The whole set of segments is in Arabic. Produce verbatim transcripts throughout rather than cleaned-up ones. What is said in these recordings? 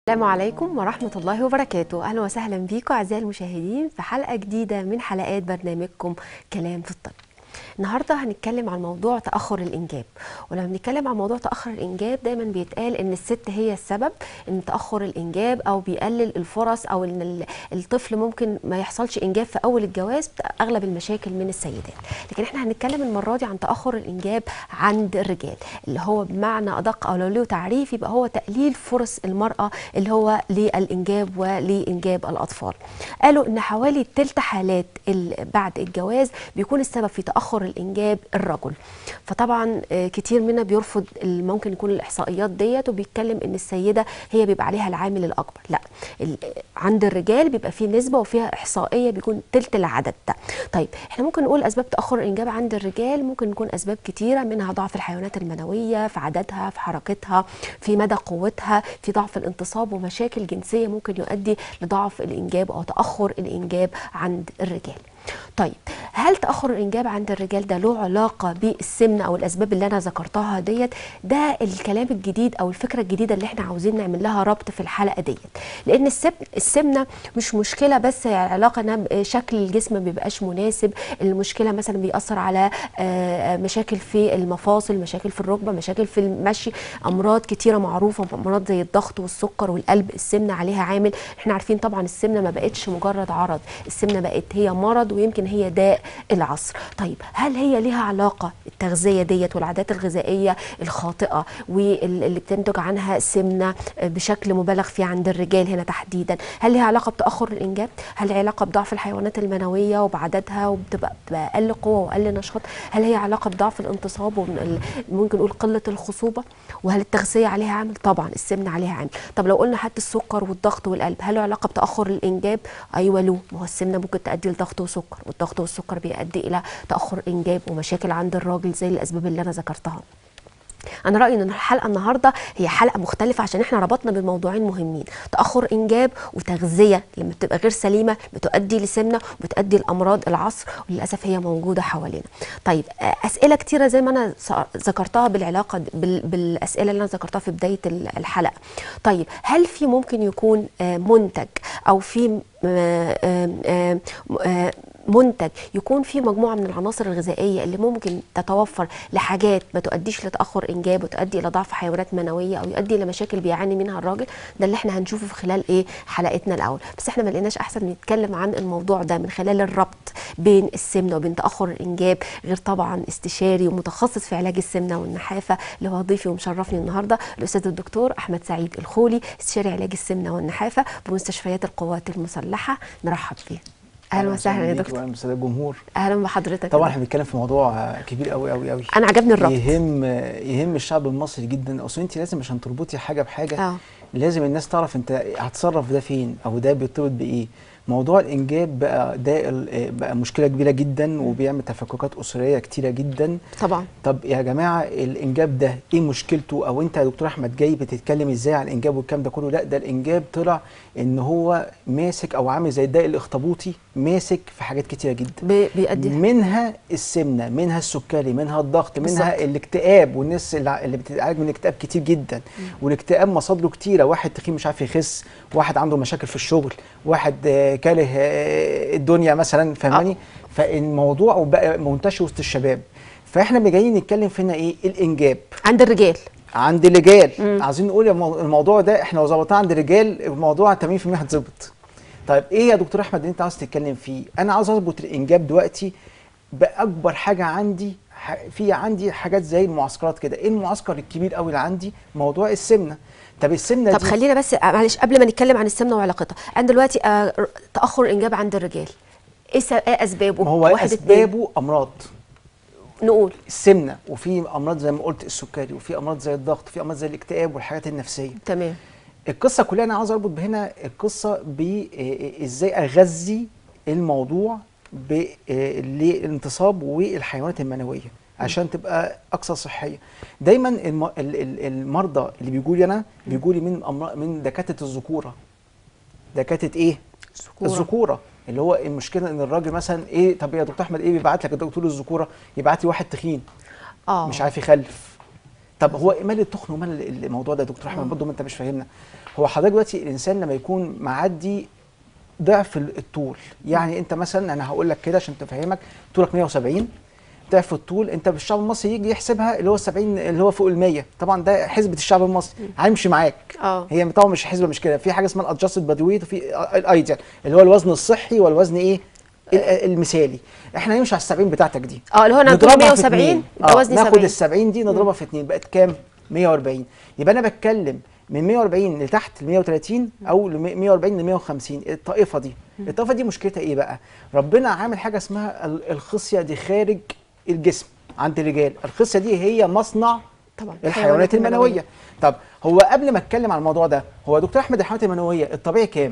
السلام عليكم ورحمة الله وبركاته. أهلا وسهلا بيكم أعزائي المشاهدين في حلقة جديدة من حلقات برنامجكم كلام في الطب. النهارده هنتكلم عن موضوع تأخر الإنجاب، ولما بنتكلم عن موضوع تأخر الإنجاب دايما بيتقال إن الست هي السبب إن تأخر الإنجاب أو بيقلل الفرص أو إن الطفل ممكن ما يحصلش إنجاب في أول الجواز، أغلب المشاكل من السيدات. لكن إحنا هنتكلم المرة دي عن تأخر الإنجاب عند الرجال، اللي هو بمعنى أدق أو لو له تعريف يبقى هو تقليل فرص المرأة اللي هو للإنجاب ولإنجاب الأطفال. قالوا إن حوالي تلت حالات بعد الجواز بيكون السبب في تأخر الإنجاب الرجل. فطبعا كتير منا بيرفض ممكن يكون الإحصائيات ديت وبيتكلم إن السيدة هي بيبقى عليها العامل الأكبر. لا، عند الرجال بيبقى فيه نسبة وفيها إحصائية بيكون تلت العدد ده. طيب احنا ممكن نقول أسباب تأخر الإنجاب عند الرجال ممكن يكون أسباب كتيرة، منها ضعف الحيوانات المنوية في عددها، في حركتها، في مدى قوتها، في ضعف الانتصاب ومشاكل جنسية ممكن يؤدي لضعف الإنجاب أو تأخر الإنجاب عند الرجال. طيب هل تأخر الإنجاب عند الرجال ده له علاقة بالسمنة أو الأسباب اللي أنا ذكرتها ديت؟ ده الكلام الجديد أو الفكرة الجديدة اللي احنا عاوزين نعمل لها ربط في الحلقة ديت، لأن السمنة مش مشكلة بس علاقة ان شكل الجسم ما بيبقاش مناسب، المشكلة مثلا بيأثر على مشاكل في المفاصل، مشاكل في الركبة، مشاكل في المشي، أمراض كتيرة معروفة، أمراض زي الضغط والسكر والقلب السمنة عليها عامل. احنا عارفين طبعا السمنة ما بقتش مجرد عرض، السمنة بقت هي مرض ويمكن هي داء العصر. طيب هل هي ليها علاقة التغذية ديت والعادات الغذائية الخاطئة واللي بتنتج عنها سمنة بشكل مبالغ فيه عند الرجال هنا تحديدا، هل ليها علاقة بتأخر الإنجاب؟ هل ليها علاقة بضعف الحيوانات المنوية وبعددها وبتبقى بأقل قوة وأقل نشاط؟ هل هي علاقة بضعف الانتصاب وممكن نقول قلة الخصوبة؟ وهل التغذية عليها عامل؟ طبعا السمنة عليها عامل. طب لو قلنا حتى السكر والضغط والقلب، هل له علاقة بتأخر الإنجاب؟ أيوة له، ما هو السمنة ممكن تؤدي لضغط وسكر، والضغط والسكر بيؤدي الى تاخر انجاب ومشاكل عند الراجل زي الاسباب اللي انا ذكرتها. أنا رأيي إن الحلقة النهاردة هي حلقة مختلفة عشان إحنا ربطنا بموضوعين مهمين، تأخر إنجاب وتغذية لما بتبقى غير سليمة بتؤدي لسمنة وبتؤدي لأمراض العصر، وللأسف هي موجودة حوالينا. طيب أسئلة كتيرة زي ما أنا ذكرتها بالعلاقة بالأسئلة اللي أنا ذكرتها في بداية الحلقة. طيب هل في ممكن يكون منتج أو في منتج يكون فيه مجموعة من العناصر الغذائية اللي ممكن تتوفر لحاجات ما تؤديش لتأخر إنجاب وتؤدي إلى ضعف حيوانات منوية أو يؤدي إلى مشاكل بيعاني منها الراجل؟ ده اللي احنا هنشوفه في خلال إيه حلقتنا الأول. بس احنا ما لقيناش أحسن نتكلم عن الموضوع ده من خلال الربط بين السمنة وبين تأخر الإنجاب، غير طبعا استشاري ومتخصص في علاج السمنة والنحافة اللي هو ضيفي ومشرفني النهارده الأستاذ الدكتور أحمد سعيد الخولي، استشاري علاج السمنة والنحافة بمستشفيات القوات المسلحة. نرحب بيه. اهلا وسهلا يا دكتور. واهلا وسهلا الجمهور. اهلا بحضرتك. طبعا احنا بنتكلم في موضوع كبير قوي قوي قوي، انا عجبني الربط، يهم يهم الشعب المصري جدا. اصل انت لازم عشان تربطي حاجه بحاجه أوه. لازم الناس تعرف انت هتصرف ده فين او ده بيرتبط بايه. موضوع الانجاب بقى ده بقى مشكله كبيره جدا وبيعمل تفككات اسريه كتيره جدا طبعا. طب يا جماعه الانجاب ده ايه مشكلته؟ او انت يا دكتور احمد جاي بتتكلم ازاي عن الانجاب والكلام ده كله؟ لا، ده الانجاب طلع ان هو ماسك او عامل زي الداء الاخطبوطي، ماسك في حاجات كتيره جدا بيؤدي منها السمنه، منها السكري، منها الضغط، منها بالزبط. الاكتئاب، والناس اللي بتتعالج من الاكتئاب كتير جدا م. والاكتئاب مصادره كتيره، واحد تخين مش عارف يخس، واحد عنده مشاكل في الشغل، واحد كاره الدنيا مثلا، فاهماني؟ فالموضوع بقى منتشر وسط الشباب. فاحنا جايين نتكلم فينا ايه؟ الانجاب عند الرجال. عند الرجال عايزين نقول الموضوع ده احنا لو ظبطناه عند الرجال الموضوع ثمانين في المية هتظبط. طيب ايه يا دكتور احمد اللي انت عاوز تتكلم فيه؟ انا عاوز اظبط الانجاب دلوقتي باكبر حاجه عندي. في عندي حاجات زي المعسكرات كده. ايه المعسكر الكبير قوي اللي عندي؟ موضوع السمنه. طب السمنه طب خلينا بس معلش قبل ما نتكلم عن السمنه وعلاقتها، انا دلوقتي آه تاخر الانجاب عند الرجال ايه اسبابه؟ ما هو اسبابه امراض، نقول السمنه، وفي امراض زي ما قلت السكري، وفي امراض زي الضغط، وفي امراض زي الاكتئاب والحاجات النفسيه. تمام. القصه كلها انا عاوز اربط هنا القصه بازاي اغذي الموضوع بالانتصاب والحيوانات المنويه عشان تبقى اكثر صحيه. دايما المرضى اللي بيجوا لي انا بيجوا لي من من دكاتره الذكوره. دكاتره ايه؟ الذكوره. الذكوره اللي هو المشكله ان الراجل مثلا ايه، طب يا دكتور احمد ايه بيبعت لك الدكتور الذكوره؟ يبعت لي واحد تخين اه مش عارف يخلف. طب هو مال التخن ومال الموضوع ده يا دكتور احمد برضه ما انت مش فاهمنا. هو حضرتك دلوقتي الانسان لما يكون معدي ضعف الطول، يعني انت مثلا انا هقول لك كده عشان تفهمك، طولك مية وسبعين، ضعف الطول انت بالشعب المصري يجي يحسبها اللي هو سبعين اللي هو فوق ال مية، طبعا ده حسبه الشعب المصري هيمشي معاك. اه هي طبعا مش حسبه مش كده، في حاجه اسمها الادجستد بادي ويت وفي الايديال اللي هو الوزن الصحي والوزن ايه المثالي. احنا هنمشي على ال سبعين بتاعتك دي، اه اللي هو انا طول مية وسبعين ده وزني سبعين، ناخد ال سبعين دي نضربها في اتنين بقت كام؟ مية واربعين. يبقى انا بتكلم من مية واربعين لتحت ل مية وتلاتين او ل مية واربعين ل مية وخمسين، الطائفه دي الطائفه دي مشكلتها ايه بقى؟ ربنا عامل حاجه اسمها الخصيه دي خارج الجسم عند الرجال. الخصيه دي هي مصنع طبعا الحيوانات المنويه. طب هو قبل ما اتكلم عن الموضوع ده، هو يا دكتور احمد الحيوانات المنويه الطبيعي كام؟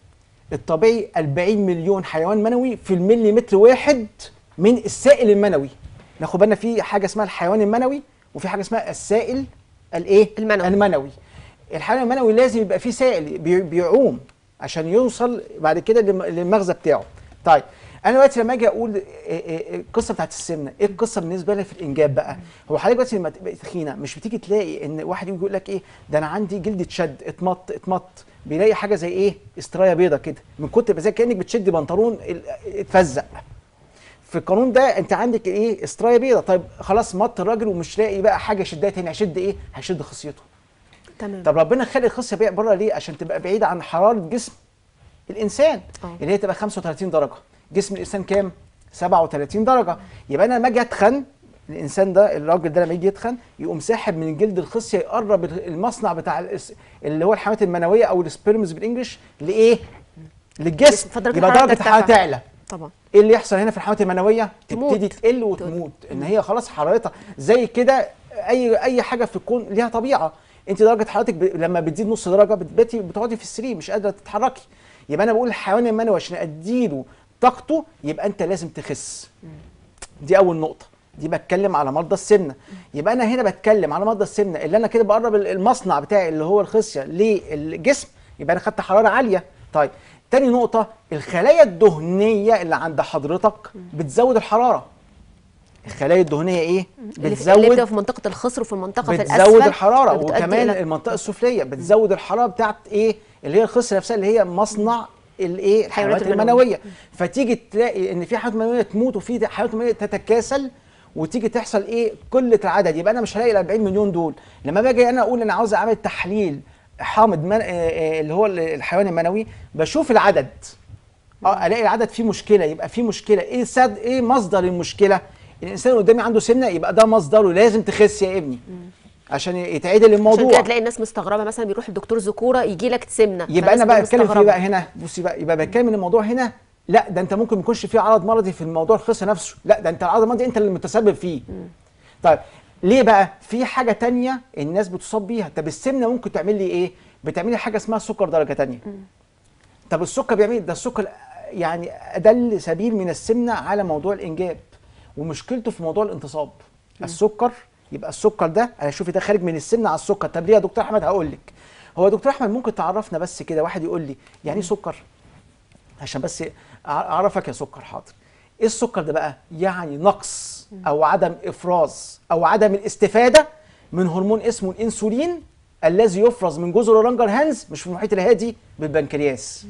الطبيعي أربعين مليون حيوان منوي في المليمتر واحد من السائل المنوي. ناخد بالنا في حاجه اسمها الحيوان المنوي وفي حاجه اسمها السائل الايه؟ المنوي. المنوي. الحيوان المنوي لازم يبقى فيه سائل بيعوم عشان يوصل بعد كده للمغذى بتاعه. طيب انا دلوقتي لما اجي اقول القصه بتاعت السمنه، ايه القصه بالنسبه لي في الانجاب بقى؟ هو حضرتك دلوقتي لما تبقى تخينه مش بتيجي تلاقي ان واحد يجي يقول لك ايه ده انا عندي جلد اتشد اتمط اتمط، بيلاقي حاجه زي ايه؟ استرايه بيضه كده من كتر زي كانك بتشد بنطلون اتفزق. في القانون ده انت عندك ايه؟ استرايه بيضه. طيب خلاص مط الراجل ومش لاقي بقى حاجه يشدها تاني، هيشد ايه؟ هيشد خصيته. تمام. طب ربنا خلق الخصيه بره ليه؟ عشان تبقى بعيده عن حراره جسم الانسان أوه. اللي هي تبقى خمسة وتلاتين درجه. جسم الانسان كام؟ سبعة وتلاتين درجه. يبقى انا لما اجي اتخن الانسان ده الراجل ده لما يجي يتخن يقوم ساحب من جلد الخصيه، يقرب المصنع بتاع اللي هو الحيوانات المنويه او السبيرمز بالانجلش لايه؟ للجسم. يبقى درجه الحراره تعلى. طبعا ايه اللي يحصل هنا في الحيوانات المنويه؟ تموت. تبتدي تقل وتموت، ان هي خلاص حرارتها زي كده. اي اي حاجه في الكون ليها طبيعه. انت درجه حرارتك ب... لما بتزيد نص درجه بتباتي بتقعدي في السرير مش قادره تتحركي. يبقى انا بقول الحيوان المنوي عشان اديله طاقته يبقى انت لازم تخس. دي اول نقطه، دي بتكلم على مرضى السمنه. يبقى انا هنا بتكلم على مرضى السمنه اللي انا كده بقرب المصنع بتاعي اللي هو الخصيه للجسم، يبقى انا خدت حراره عاليه. طيب تاني نقطه، الخلايا الدهنيه اللي عند حضرتك بتزود الحراره. الخلايا الدهنيه ايه؟ بتزود اللي بتبقى في منطقه الخصر وفي المنطقه في الاسفل بتزود الحراره، وكمان المنطقه السفليه بتزود الحراره بتاعت ايه؟ اللي هي الخصيه نفسها اللي هي مصنع الايه؟ الحيوانات المنويه. فتيجي تلاقي ان في حيوانات منويه تموت وفي حيوانات منويه تتكاسل وتيجي تحصل ايه؟ قله العدد. يبقى انا مش هلاقي ال أربعين مليون دول. لما باجي انا اقول انا عاوز اعمل تحليل حامض من... اللي هو الحيوان المنوي، بشوف العدد اه الاقي العدد فيه مشكله، يبقى فيه مشكله. ايه سد ايه مصدر المشكله؟ الانسان اللي قدامي عنده سمنه يبقى ده مصدره، لازم تخس يا ابني عشان يتعدل الموضوع. عشان كده تلاقي الناس مستغربه مثلا بيروح لدكتور ذكوره يجي لك سمنه. يبقى انا بقى بتكلم في بقى هنا، بصي بقى يبقى بتكلم ان الموضوع هنا لا ده انت ممكن ما يكونش فيه عرض مرضي في الموضوع الخصيه نفسه، لا ده انت العرض المرضي انت اللي متسبب فيه. مم. طيب ليه بقى؟ في حاجه ثانيه الناس بتصاب بيها. طب السمنه ممكن تعمل لي ايه؟ بتعمل لي حاجه اسمها سكر درجه ثانيه. طب السكر بيعمل ده السكر يعني ادل سبيل من السمنه على موضوع الانجاب، ومشكلته في موضوع الانتصاب. مم. السكر يبقى السكر ده انا شوفي ده خارج من السمنه على السكر. طب ليه يا دكتور احمد؟ هقول لك. هو دكتور احمد ممكن تعرفنا بس كده، واحد يقول لي يعني ايه سكر؟ عشان بس اعرفك يا سكر. حاضر. ايه السكر ده بقى؟ يعني نقص او عدم افراز او عدم الاستفاده من هرمون اسمه الانسولين الذي يفرز من جزر لانجرهانز مش في المحيط الهادي بالبنكرياس.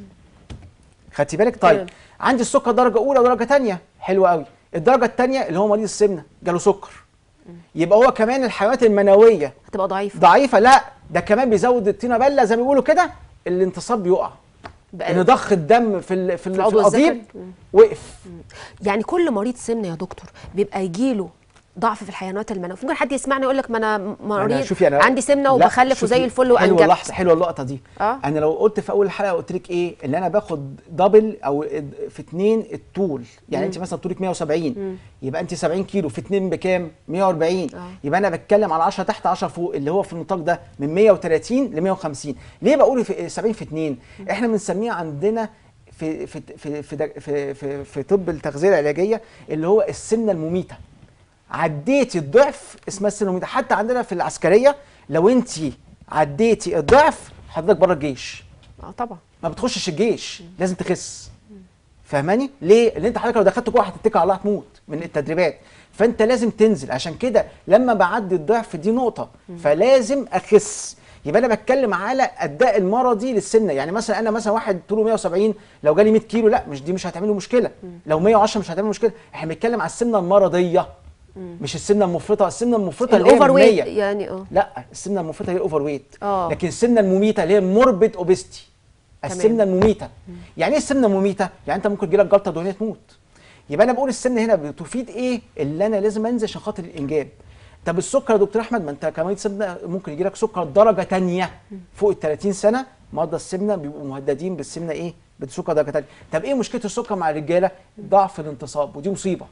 خدتي بالك؟ طيب عندي السكر درجه اولى ودرجه ثانيه، حلو قوي. الدرجه الثانيه اللي هو مريض السمنه جاله سكر، يبقى هو كمان الحيوانات المنويه هتبقى ضعيفه ضعيفه. لا ده كمان بيزود الطينه بله زي ما بيقولوا كده، الانتصاب بيقع، ان ضخ الدم في ال في, في القضيب وقف. يعني كل مريض سمنه يا دكتور بيبقى يجيله ضعف في الحيوانات المنويه. ممكن حد يسمعني يقول لك ما انا مريض أنا عندي سمنه وبخلف وزي الفل وانجب. حلوه اللحظه، حلوه اللقطه دي. آه؟ انا لو قلت في اول الحلقه قلت لك ايه اللي انا باخد دبل او في اتنين الطول، يعني انت مثلا طولك مية وسبعين مم. يبقى انت سبعين كيلو في اتنين بكام؟ مية واربعين. آه. يبقى انا بتكلم على عشرة تحت عشرة فوق اللي هو في النطاق ده من مية وتلاتين ل مية وخمسين. ليه بقول في سبعين في اتنين؟ احنا بنسميه عندنا في في في في في, في, في طب التغذيه العلاجيه اللي هو السمنه المميته. عديتي الضعف اسمها السمنه المميته. حتى عندنا في العسكريه لو انت عديتي الضعف حضرتك بره الجيش. اه طبعا ما بتخشش الجيش، لازم تخس. فاهماني؟ ليه؟ لان انت حضرتك لو دخلت جوه هتتكل على الله هتموت من التدريبات. فانت لازم تنزل. عشان كده لما بعدي الضعف دي نقطه، فلازم اخس. يبقى انا بتكلم على الداء المرضي للسمنه. يعني مثلا انا مثلا واحد طوله مية وسبعين، لو جالي مية كيلو، لا مش دي مش هتعمل له مشكله. لو مية وعشرة مش هتعمل مشكله. احنا بنتكلم على السمنه المرضيه، مش السمنه المفرطه. السمنه المفرطه اللي هي الاوفر ويت مية. يعني. اه لا، السمنه المفرطه هي الاوفر ويت. اه لكن السمنه المميته اللي هي الموربيد اوبستي، السمنه المميته. يعني ايه السمنه المميته؟ يعني انت ممكن يجيلك جلطه دهنيه تموت. يبقى انا بقول السمنه هنا بتفيد ايه؟ اللي انا لازم انزل عشان خاطر الانجاب. طب السكر يا دكتور احمد، ما انت كمان سمنه ممكن يجي لك سكر درجه ثانيه فوق ال ثلاثين سنه. مرضى السمنه بيبقوا مهددين بالسمنه ايه؟ بالسكر درجه ثانيه. طب ايه مشكله السكر مع الرجاله؟ ضعف الانتصاب، ودي مصيبه.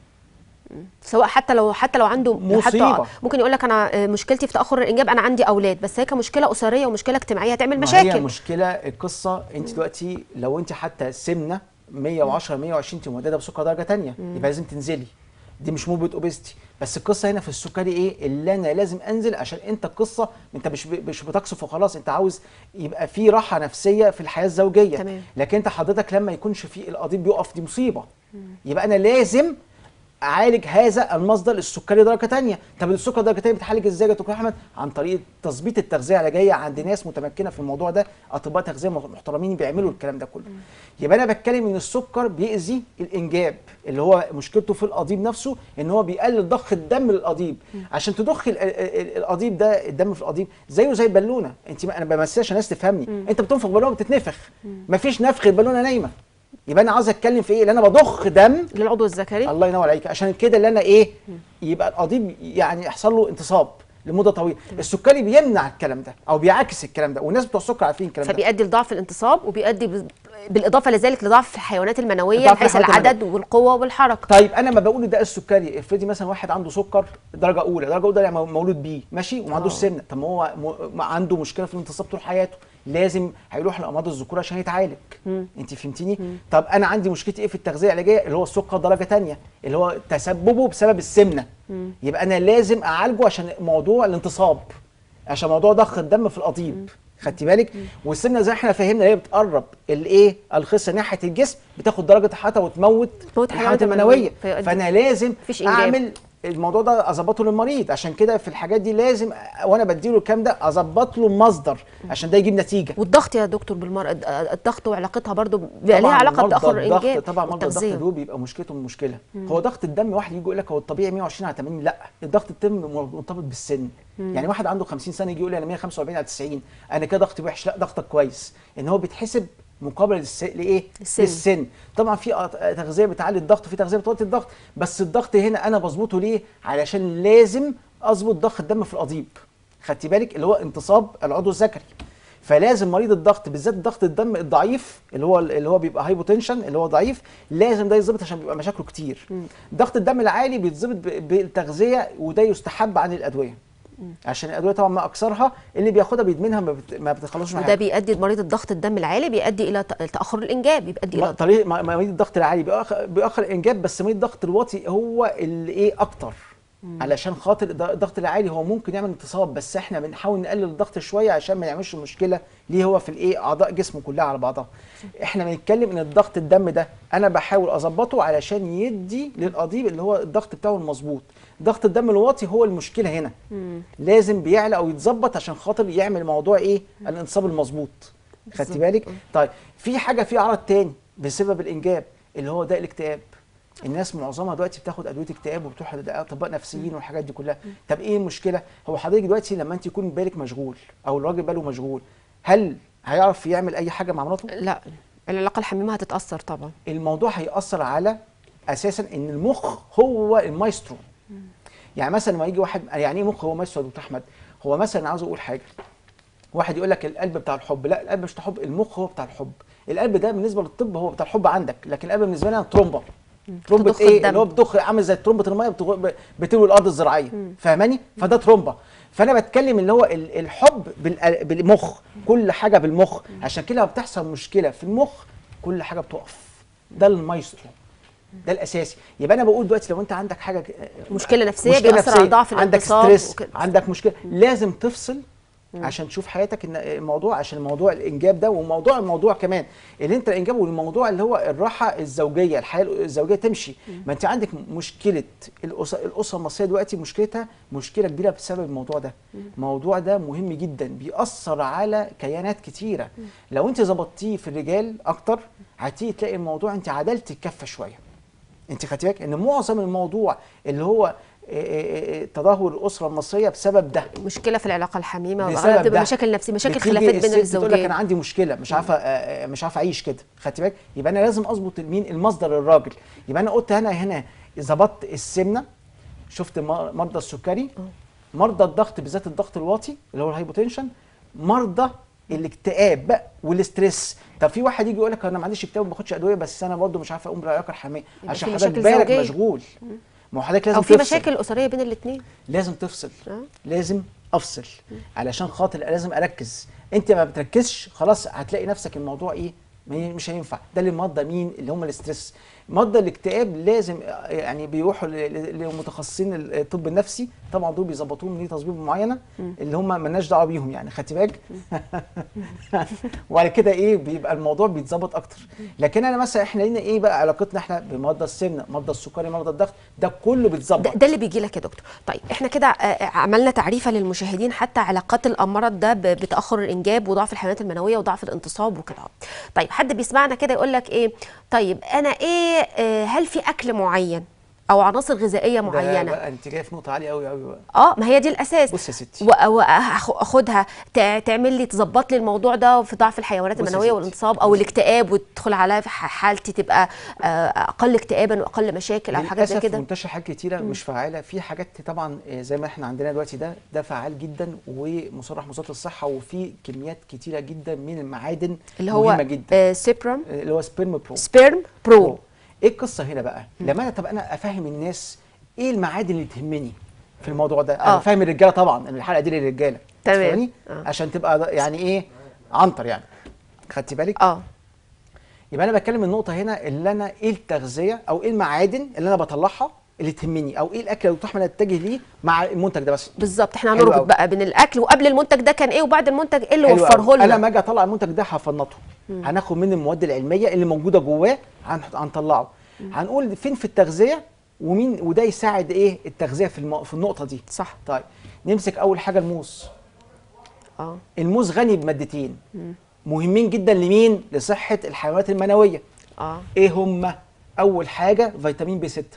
سواء حتى لو حتى لو عنده مصيبة. حتى ممكن يقول لك انا مشكلتي في تاخر الانجاب، انا عندي اولاد، بس هي كمشكله اسريه ومشكله اجتماعيه هتعمل ما مشاكل. هي مشكله القصه. انت دلوقتي لو انت حتى سمنه مية وعشرة مية وعشرين انت مهدده بسكر درجه ثانيه، يبقى لازم تنزلي. دي مش موربيد اوبستي. بس القصه هنا في السكري ايه؟ اللي انا لازم انزل عشان انت القصه انت مش مش بتقصف وخلاص، انت عاوز يبقى في راحه نفسيه في الحياه الزوجيه. تمام. لكن انت حضرتك لما يكونش في القضيب بيقف، دي مصيبه. يبقى انا لازم اعالج هذا المصدر السكري درجه ثانيه. طب السكر درجه ثانيه بتعالج ازاي يا دكتور احمد؟ عن طريق تظبيط التغذيه العلاجيه عند ناس متمكنه في الموضوع ده، اطباء تغذيه محترمين بيعملوا الكلام ده كله. يبقى انا بتكلم ان السكر بيأذي الانجاب، اللي هو مشكلته في القضيب نفسه، ان هو بيقلل ضخ الدم للقضيب. عشان تضخ القضيب ده، الدم في القضيب زيه زي البالونه. انت انا بمثلش عشان الناس تفهمني، انت بتنفخ بالونه بتتنفخ، مفيش نفخ، البالونه نايمه. يبقى انا عاوز اتكلم في ايه؟ اللي انا بضخ دم للعضو الذكري. الله ينور عليك. عشان كده اللي انا ايه؟ يبقى القضيب يعني يحصل له انتصاب لمده طويله. السكري بيمنع الكلام ده او بيعكس الكلام ده، والناس بتوع السكر عارفين الكلام ده. فبيؤدي لضعف الانتصاب، وبيؤدي ب... بالاضافه لذلك لضعف الحيوانات المنويه من حيث العدد والقوه والحركه. طيب انا ما بقول ده السكري، افرضي مثلا واحد عنده سكر درجه اولى، درجه اولى يعني مولود بيه ماشي وما عندوش سمنه. طب ما هو م... عنده مشكله في الانتصاب طول حياته، لازم هيروح لامراض الذكوره عشان يتعالج. انت فهمتيني؟ طب انا عندي مشكلتي ايه في التغذيه العلاجيه؟ اللي هو السكر درجه ثانيه، اللي هو تسببه بسبب السمنه. مم. يبقى انا لازم اعالجه عشان موضوع الانتصاب، عشان موضوع ضخ الدم في القضيب. خدتي بالك؟ والسمنه زي احنا فهمنا هي بتقرب الايه؟ الخصيه ناحيه الجسم، بتاخد درجه حرارتها وتموت الحيوانات المنويه. فانا لازم اعمل الموضوع ده اظبطه للمريض. عشان كده في الحاجات دي لازم وانا بديله الكلام ده اظبط له المصدر عشان ده يجيب نتيجه. والضغط يا دكتور بالمرأة، الضغط وعلاقتها برضو بيبقى ليها علاقه بتاخر الانجاب. طبعا مرضى الضغط دول بيبقى مشكلتهم مشكله. مم. هو ضغط الدم واحد يجي يقول لك هو الطبيعي مية وعشرين على ثمانين، لا الضغط الدم مرتبط بالسن. مم. يعني واحد عنده خمسين سنه يجي يقول لي انا مية وخمسة وأربعين على تسعين، انا كده ضغطي وحش. لا ضغطك كويس، ان هو بيتحسب مقابل للس... لايه؟ السن. للسن. طبعا في تغذيه بتعلي الضغط وفي تغذيه بتوطي الضغط، بس الضغط هنا انا بظبطه ليه؟ علشان لازم اظبط ضخ الدم في القضيب. خدتي بالك؟ اللي هو انتصاب العضو الذكري. فلازم مريض الضغط بالذات ضغط الدم الضعيف اللي هو اللي هو بيبقى هايبوتنشن اللي هو ضعيف، لازم ده يتظبط عشان بيبقى مشاكله كتير. م. ضغط الدم العالي بيتظبط بالتغذيه، وده يستحب عن الادويه. عشان الادويه طبعا ما اكثرها اللي بياخدها بيدمنها ما, بت... ما بتخلصش. وده بيؤدي مريض الضغط الدم العالي بيؤدي الى تاخر الانجاب، بيؤدي الى طريق مريض الضغط العالي بيأخر, بيأخر الانجاب. بس مريض الضغط الواطي هو اللي ايه اكتر. مم. علشان خاطر الضغط العالي هو ممكن يعمل انتصاب، بس احنا بنحاول نقلل الضغط شويه عشان ما يعملش مشكله ليه هو في الايه اعضاء جسمه كلها على بعضها. احنا بنتكلم ان الضغط الدم ده انا بحاول اظبطه علشان يدي للقضيب اللي هو الضغط بتاعه المظبوط. ضغط الدم الواطي هو المشكله هنا. مم. لازم بيعلى او يتظبط عشان خاطر يعمل موضوع ايه؟ الانتصاب المظبوط. خدتي بالك؟ طيب في حاجه في عرض تاني بسبب الانجاب اللي هو ده الاكتئاب. الناس معظمها دلوقتي بتاخد ادويه اكتئاب وبتروح لاطباء نفسيين والحاجات دي كلها. طب ايه المشكله؟ هو حضرتك دلوقتي لما انت يكون بالك مشغول او الراجل باله مشغول، هل هيعرف يعمل اي حاجه مع مراته؟ لا، العلاقه الحميمه هتتاثر طبعا. الموضوع هيأثر على اساسا ان المخ هو المايسترو. يعني مثلا لما يجي واحد، يعني ايه مخ هو مايسترو يا دكتور احمد؟ هو مثلا عاوز اقول حاجه، واحد يقول لك القلب بتاع الحب، لا القلب مش بتاع الحب، المخ هو بتاع الحب. القلب ده بالنسبه للطب هو بتاع الحب عندك، لكن القلب بالنسبه لنا ترومبه. ترومبه ايه؟ اللي هو بتضخ عامل زي ترومبه الميه بتروي الارض الزراعيه. فاهماني؟ فده ترومبه. فانا بتكلم اللي هو الحب بالمخ، كل حاجه بالمخ. عشان كده لما بتحصل مشكله في المخ كل حاجه بتقف. ده المايسترو، ده الاساسي. يبقى انا بقول دلوقتي لو انت عندك حاجه مشكله نفسيه بيأثر على ضعف عندك الانتصاب، ستريس، عندك مشكله، لازم تفصل عشان تشوف حياتك ان الموضوع، عشان موضوع الانجاب ده وموضوع الموضوع كمان اللي انت الانجاب والموضوع اللي هو الراحه الزوجيه، الحياه الزوجيه تمشي. ما انت عندك مشكله الاسره الاسره المصريه دلوقتي مشكلتها مشكله كبيره بسبب الموضوع ده. الموضوع ده مهم جدا، بيأثر على كيانات كتيره. لو انت ظبطتيه في الرجال اكتر هتيجي تلاقي الموضوع انت عدلت الكفه شويه. انت خدتي بالك ان معظم الموضوع اللي هو تدهور الاسره المصريه بسبب ده، مشكله في العلاقه الحميمه، بسبب بتبقى ده مشاكل نفسيه، مشاكل بتيجي خلافات بين الست الزوجين. تقول لك انا عندي مشكله مش عارفه مش عارفه اعيش كده. خدتي بالك؟ يبقى انا لازم اظبط مين المصدر الراجل. يبقى انا قلت انا هنا ظبطت السمنه، شفت مرضى السكري، مرضى الضغط بالذات الضغط الواطي اللي هو الهايبوتنشن، مرضى الاكتئاب بقى والاسترس. طب في واحد يجي يقول لك انا ما عنديش اكتئاب وما باخدش ادويه بس انا برضه مش عارفه اقوم بالعلاقه الحميميه عشان حضرتك بالك مشغول. ما هو حضرتك لازم او في تفصل. مشاكل اسريه بين الاثنين، لازم تفصل. أه؟ لازم افصل علشان خاطر لازم اركز. انت ما بتركزش خلاص هتلاقي نفسك الموضوع ايه مش هينفع. ده اللي مرضى مين اللي هم الاسترس. مرضى الاكتئاب لازم يعني بيروحوا لمتخصصين الطب النفسي، طبعا دول بيظبطوهم ليه تظبيط معينه اللي هم مالناش دعوه بيهم يعني. خدتي بالك؟ وعلى كده ايه بيبقى الموضوع بيتظبط اكتر. لكن انا مثلا احنا لينا ايه بقى علاقتنا احنا بمرضى السمنه، مرضى السكري، مرضى الضغط، ده كله بيتظبط. ده, ده اللي بيجي لك يا دكتور. طيب احنا كده عملنا تعريفه للمشاهدين حتى علاقات المرض ده بتاخر الانجاب وضعف الحيوانات المنويه وضعف الانتصاب وكده. طيب حد بيسمعنا كده يقول لك ايه، طيب انا ايه آه هل في اكل معين او عناصر غذائيه معينه؟ بقى انت جايه في نقطه عاليه قوي قوي بقى. اه ما هي دي الاساس. بص يا ستي، واخدها تعمل لي تظبط لي الموضوع ده في ضعف الحيوانات المنويه والانتصاب او الاكتئاب، وتدخل على حالتي تبقى اقل اكتئابا واقل مشاكل او حاجات زي كده. منتشر حاجات كتيره مش فعاله. في حاجات طبعا زي ما احنا عندنا دلوقتي ده ده فعال جدا ومصرح وزاره الصحه، وفي كميات كتيره جدا من المعادن اللي هو مهمه جدا. آه سيبرم اللي هو سبيرم برو. سبيرم برو, برو. ايه القصه هنا بقى؟ لما انا طب انا افهم الناس ايه المعادن اللي تهمني في الموضوع ده. انا آه. فاهم الرجاله طبعا ان الحلقه دي للرجاله تمام آه. عشان تبقى يعني ايه عنتر يعني. خدتي بالك؟ اه يبقى انا بتكلم النقطه هنا اللي انا ايه التغذيه او ايه المعادن اللي انا بطلعها اللي تهمني، او ايه الاكل اللي تحمل اتجه ليه مع المنتج ده. بس بالظبط احنا هنربط بقى بين الاكل وقبل المنتج ده كان ايه وبعد المنتج ايه اللي وفره لنا. انا لما اجي اطلع المنتج ده هفنطه، هناخد من المواد العلميه اللي موجوده جواه هنطلعه، هنقول فين في التغذيه ومين وده يساعد ايه التغذيه في الم... في النقطه دي. صح. طيب نمسك اول حاجه الموز. اه الموز غني بمادتين مهمين جدا لمين؟ لصحه الحيوانات المنويه. اه ايه هما؟ اول حاجه فيتامين بي ستة.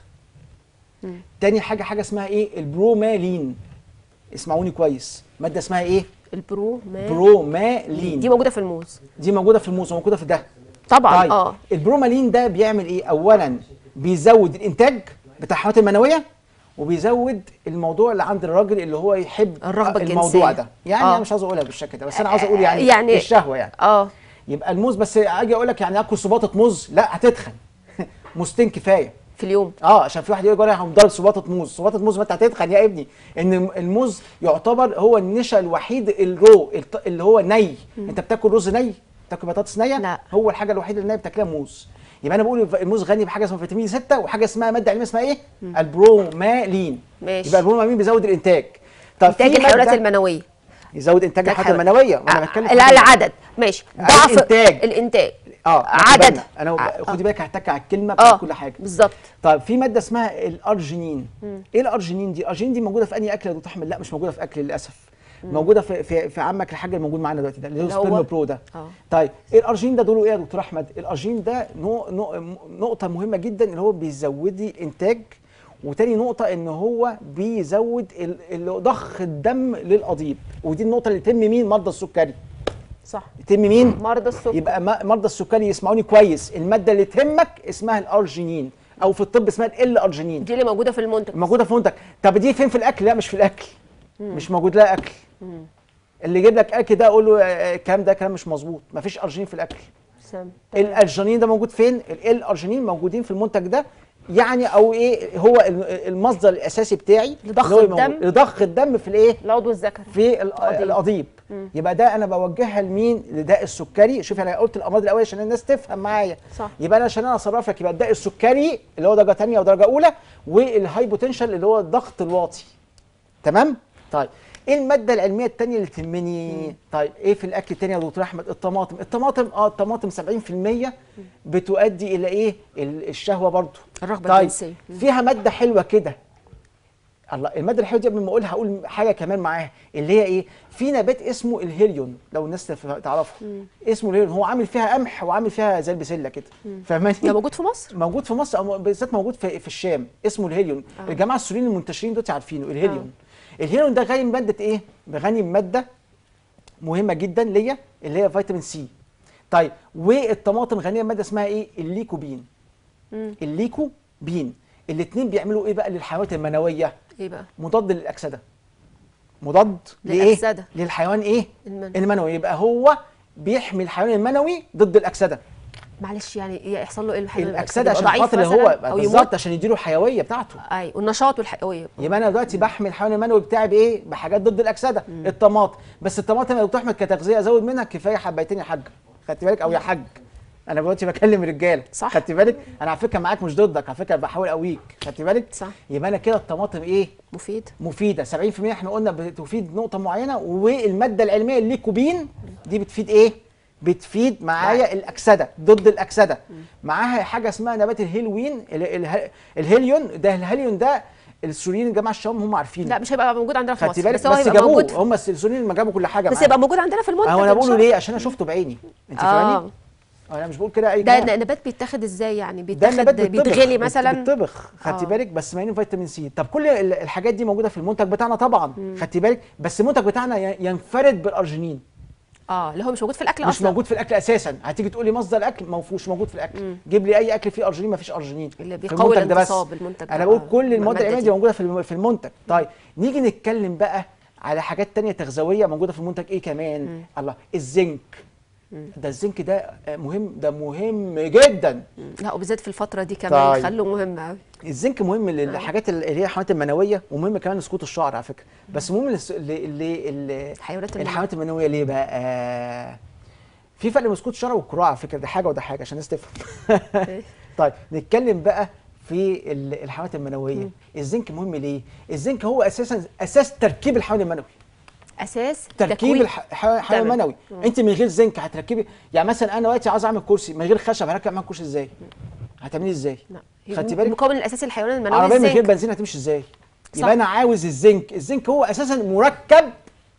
مم. تاني حاجه حاجه اسمها ايه؟ البرومالين. اسمعوني كويس، ماده اسمها ايه؟ البرومالين. برومالين دي موجوده في الموز. دي موجوده في الموز وموجوده في ده طبعا. طيب. اه البرومالين ده بيعمل ايه؟ اولا بيزود الانتاج بتاع الحيوانات المنويه، وبيزود الموضوع اللي عند الراجل اللي هو يحب الرغبه الموضوع الجنسيه ده يعني. آه. انا مش عاوز اقولها بالشكل ده، بس انا عاوز اقول يعني, يعني الشهوه يعني. اه يبقى الموز، بس اجي اقول لك يعني اكل صباطه موز، لا هتتخن. موزتين كفايه في اليوم. اه عشان في واحد يقول انا هضرب صباطه موز، صباطه موز ما انت هتتخن يا ابني. ان الموز يعتبر هو النشا الوحيد الرو اللي هو ني. مم. انت بتاكل رز ني؟ بتاكل بطاطس نيه؟ لا. هو الحاجه الوحيده اللي نيه بتاكلها موز. يبقى انا بقول الموز غني بحاجه اسمها فيتامين ستة وحاجه اسمها ماده علميه اسمها ايه؟ مم. البرومالين. ماشي. يبقى البرومالين بيزود الانتاج. طب انتاج الحيوانات المنويه، يزود انتاج الحيوانات المنويه وانا بتكلم لا العدد. ماشي. ضعف الانتاج الانتاج اه عدد. انا آه. خدي بالك هتك على الكلمه بتاع آه. كل حاجه بالظبط. طيب في ماده اسمها الارجينين. مم. ايه الارجينين دي؟ الارجينين دي موجوده في انهي اكل يا دكتور احمد؟ لا مش موجوده في اكل للاسف. مم. موجوده في في, في عمك الحاج الموجود معانا دلوقتي ده اللي هو سبيرم برو ده. آه. طيب ايه الارجينين ده؟ دوره ايه يا دكتور احمد؟ الارجينين ده نو نو نقطه مهمه جدا اللي هو بيزود لي الانتاج، وتاني نقطة ان هو بيزود ضخ الدم للقضيب، ودي النقطة اللي تهم مين؟ مرضى السكري. صح. يتم مين؟ مرضى السكري. يبقى مرضى السكري يسمعوني كويس، المادة اللي تهمك اسمها الارجينين، او في الطب اسمها ال ارجينين. دي اللي موجودة في المنتج. موجودة في المنتج. طب دي فين في الاكل؟ لا مش في الاكل. مم. مش موجود لها اكل. مم. اللي يجيب لك اكل ده اقول له الكلام ده كلام مش مظبوط، مفيش ارجينين في الاكل. سم. الارجينين ده موجود فين؟ ال ارجينين موجودين في المنتج ده، يعني او ايه هو المصدر الاساسي بتاعي لضخ الدم، لضخ الدم في الايه؟ العضو الذكري في القضيب. يبقى ده انا بوجهها لمين؟ لداء السكري. شوف انا قلت الامراض الاوليه عشان الناس تفهم معايا. صح. يبقى انا عشان انا اصرف لك يبقى الداء السكري اللي هو درجه ثانيه ودرجه اولى، والهايبوتنشال اللي هو الضغط الواطي. تمام؟ طيب ايه الماده العلميه الثانيه اللي تهمني؟ طيب ايه في الاكل الثاني يا دكتور احمد؟ الطماطم. الطماطم اه الطماطم سبعين في المية بتؤدي الى ايه؟ ال- الشهوه برضو. الرغبه طيب الجنسيه. فيها ماده حلوه كده. الله، الماده الحلوه دي قبل ما اقولها هقول حاجه كمان معاها، اللي هي ايه؟ في نبات اسمه الهيليون، لو الناس تف- تعرفه. اسمه الهيليون، هو عامل فيها قمح وعامل فيها زي البسله كده. فاهماني؟ ده موجود في مصر؟ موجود في مصر، او بالذات موجود في, في الشام. اسمه الهيليون. آه. الجماعه السوريين المنتشرين دول عارفينه الهيليون. آه. الهيليون ده غني بماده ايه؟ غني بماده مهمه جدا ليا، اللي هي فيتامين سي. طيب والطماطم غنيه بماده اسمها ايه؟ الليكوبين. مم. الليكوبين. الاثنين بيعملوا ايه بقى للحيوانات المنويه؟ ايه بقى؟ مضاد للاكسده. مضاد للأكسدة. لايه؟ للحيوان ايه؟ المنوي. المنوي. يبقى هو بيحمي الحيوان المنوي ضد الاكسده. معلش يعني يحصل له ايه الحيوان؟ الاكسده عشان ضعيف خاطر اللي هو مثلاً أو بالظبط يموت؟ عشان يديله الحيويه بتاعته. اي، والنشاط والحيويه. يبقى انا دلوقتي بحمي الحيوان المنوي بتاعي بايه؟ بحاجات ضد الاكسده. الطماطم. بس الطماطم يا دكتور احمد كتغذيه ازود منها كفايه حبيتين يا حاج. خدت بالك؟ او يا حاج. انا دلوقتي بكلم رجاله. صح. خدت بالك؟ انا على فكره معاك مش ضدك، على فكره بحاول اقويك. خدت بالك؟ صح. يبقى انا كده الطماطم ايه؟ مفيد. مفيده. سبعين في المية احنا قلنا بتفيد نقطه معينه، والماده العلميه الليكوبين دي بتفيد ايه؟ بتفيد معايا الاكسده، ضد الاكسده. معاها حاجه اسمها نبات الهيلوين. ال- ال- الهيليون ده، الهيليون ده السوريين الجماعه الشام هم عارفينه. لا مش هيبقى موجود عندنا في خدت مصر، بالك؟ بس هو بس هيبقى جابوه موجود في... هم السوريين لما جابوا كل حاجه بس معاهم. يبقى موجود عندنا في المنتج. هو انا إن بقوله شاء ليه؟ الله. عشان انا شفته بعيني. انت اه فاهماني؟ انا مش بقول كده اي ده كلام. نبات بيتاخد ازاي يعني؟ ده بيتاخد نبات بيتطبخ. بيتغلي بت- مثلا؟ بيتطبخ. خدتي آه. بالك؟ بس مليان فيتامين سي. طب كل ال- الحاجات دي موجوده في المنتج بتاعنا طبعا. خدتي بالك؟ بس المنتج بتاعنا ي- ينفرد بالارجينين. اه، اللي هو مش موجود في الاكل مش اصلا. موجود في الاكل اساسا. هتيجي تقولي مصدر الاكل، ما فيهوش موجود في الاكل. جيب لي اي اكل فيه ارجينين، ما فيش ارجينين اللي في بيقوي المنتج ده بس. الانتصاب المنتج ده. انا بقول آه. كل المواد المادة العلميه دي. دي موجوده في الم- في المنتج. طيب نيجي نتكلم بقى على حاجات تانية تغذويه موجوده في المنتج. ايه كمان؟ مم. الله، الزنك. ده الزنك ده مهم، ده مهم جدا. لا، وبالذات في الفتره دي كمان طيب. خلوه مهم قوي. الزنك مهم للحاجات اللي هي الحيوانات المنويه، ومهم كمان لسقوط الشعر على فكره. بس مهم للس- ل- ل- ل- الحيوانات المنوية. الحيوانات المنويه ليه بقى؟ آه في فرق بين سقوط الشعر والكراع على فكره. ده حاجه وده حاجه عشان الناس تفهم. طيب نتكلم بقى في ال- الحيوانات المنويه. الزنك مهم ليه؟ الزنك هو اساسا اساس تركيب الحيوان المنوي. اساس تركيب تكوين. الح- الحيوان تمام. المنوي. انت من غير زنك هتركبي، يعني مثلا انا دلوقتي عاوز اعمل كرسي من غير خشب، هركب معاك كرسي ازاي؟ هتعمليه ازاي؟ لا، خدتي بالك؟ المكون الاساسي للحيوان المنوي عربيه من غير الزنك. بنزين هتمشي ازاي؟ صح. يبقى انا عاوز الزنك. الزنك هو اساسا مركب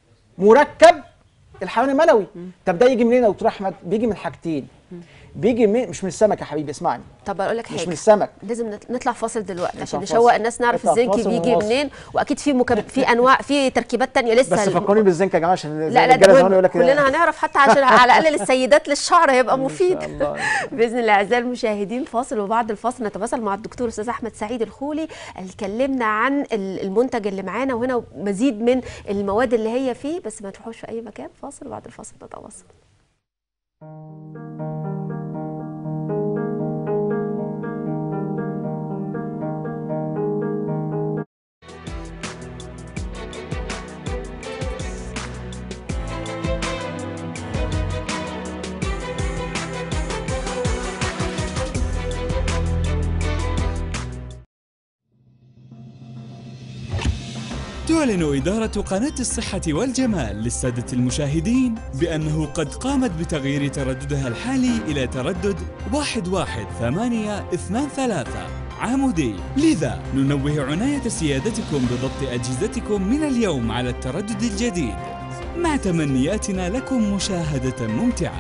مركب الحيوان المنوي. طب ده يجي منين يا دكتور احمد؟ بيجي من حاجتين. بيجي من مش من السمك يا حبيبي، اسمعني. طب اقول لك مش حاجه، من السمك. لازم نت- نطلع فاصل دلوقتي نطلع عشان فاصل. نشوق الناس نعرف نطلع الزنك فاصل بيجي ونواصل. منين، واكيد في مكب... في انواع، في تركيبات تانية لسه. بس فكروني بالزنك يا جماعه عشان زي لا لا، الرجالة ده زمان مهم، يقول لك كلنا هنعرف حتى عشان على الاقل للسيدات للشعر هيبقى إن مفيد. شاء الله. باذن الله. اعزائي المشاهدين، فاصل، وبعد الفاصل نتواصل مع الدكتور استاذ احمد سعيد الخولي اللي اتكلمنا عن ال- المنتج اللي معانا، وهنا مزيد من المواد اللي هي فيه. بس ما تروحوش في اي مكان. فاصل، وبعد الفاصل نتواصل. تعلن إدارة قناة الصحة والجمال للسادة المشاهدين بأنه قد قامت بتغيير ترددها الحالي إلى تردد واحد واحد ثمانية اثنان ثلاثة عمودي. لذا ننوه عناية سيادتكم بضبط أجهزتكم من اليوم على التردد الجديد، مع تمنياتنا لكم مشاهدة ممتعة.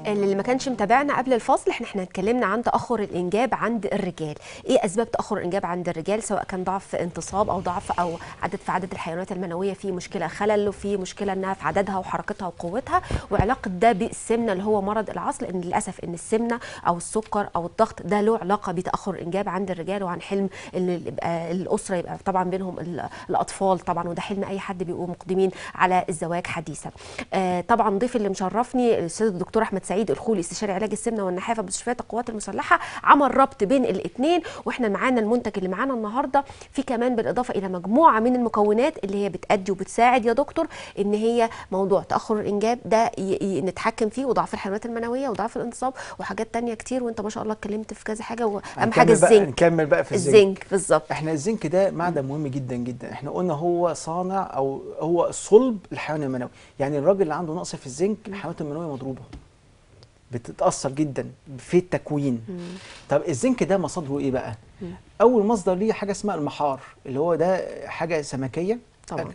اللي ما كانش متابعنا قبل الفصل، احنا احنا اتكلمنا عن تاخر الانجاب عند الرجال. ايه اسباب تاخر الانجاب عند الرجال؟ سواء كان ضعف انتصاب او ضعف او عدد في عدد الحيوانات المنويه، في مشكله خلل وفي مشكله انها في عددها وحركتها وقوتها، وعلاقه ده بالسمنه اللي هو مرض العصر، لان للاسف ان السمنه او السكر او الضغط ده له علاقه بتاخر الانجاب عند الرجال، وعن حلم ان يبقى الاسره يبقى طبعا بينهم الاطفال طبعا، وده حلم اي حد بيبقوا مقدمين على الزواج حديثا. آه طبعا ضيف اللي مشرفني الاستاذ الدكتور احمد سعيد الخولي، استشاري علاج السمنه والنحافه بمستشفيات القوات المسلحه، عمل ربط بين الاثنين. واحنا معانا المنتج اللي معانا النهارده في كمان بالاضافه الى مجموعه من المكونات اللي هي بتأدي وبتساعد يا دكتور ان هي موضوع تاخر الانجاب ده نتحكم فيه، وضعف الحيوانات المنويه وضعف الانتصاب وحاجات تانية كتير، وانت ما شاء الله اتكلمت في كذا حاجه، واهم حاجه الزنك. نكمل بقى في الزنك. الزنك بالظبط. احنا الزنك ده معدن مهم جدا جدا. احنا قلنا هو صانع او هو صلب الحيوان المنوي، يعني الراجل اللي عنده نقص في الزنك الحيوانات المنويه مضروبه، بتتاثر جدا في التكوين. مم. طب الزنك ده مصادره ايه بقى؟ مم. اول مصدر ليه حاجه اسمها المحار، اللي هو ده حاجه سمكيه طبعا.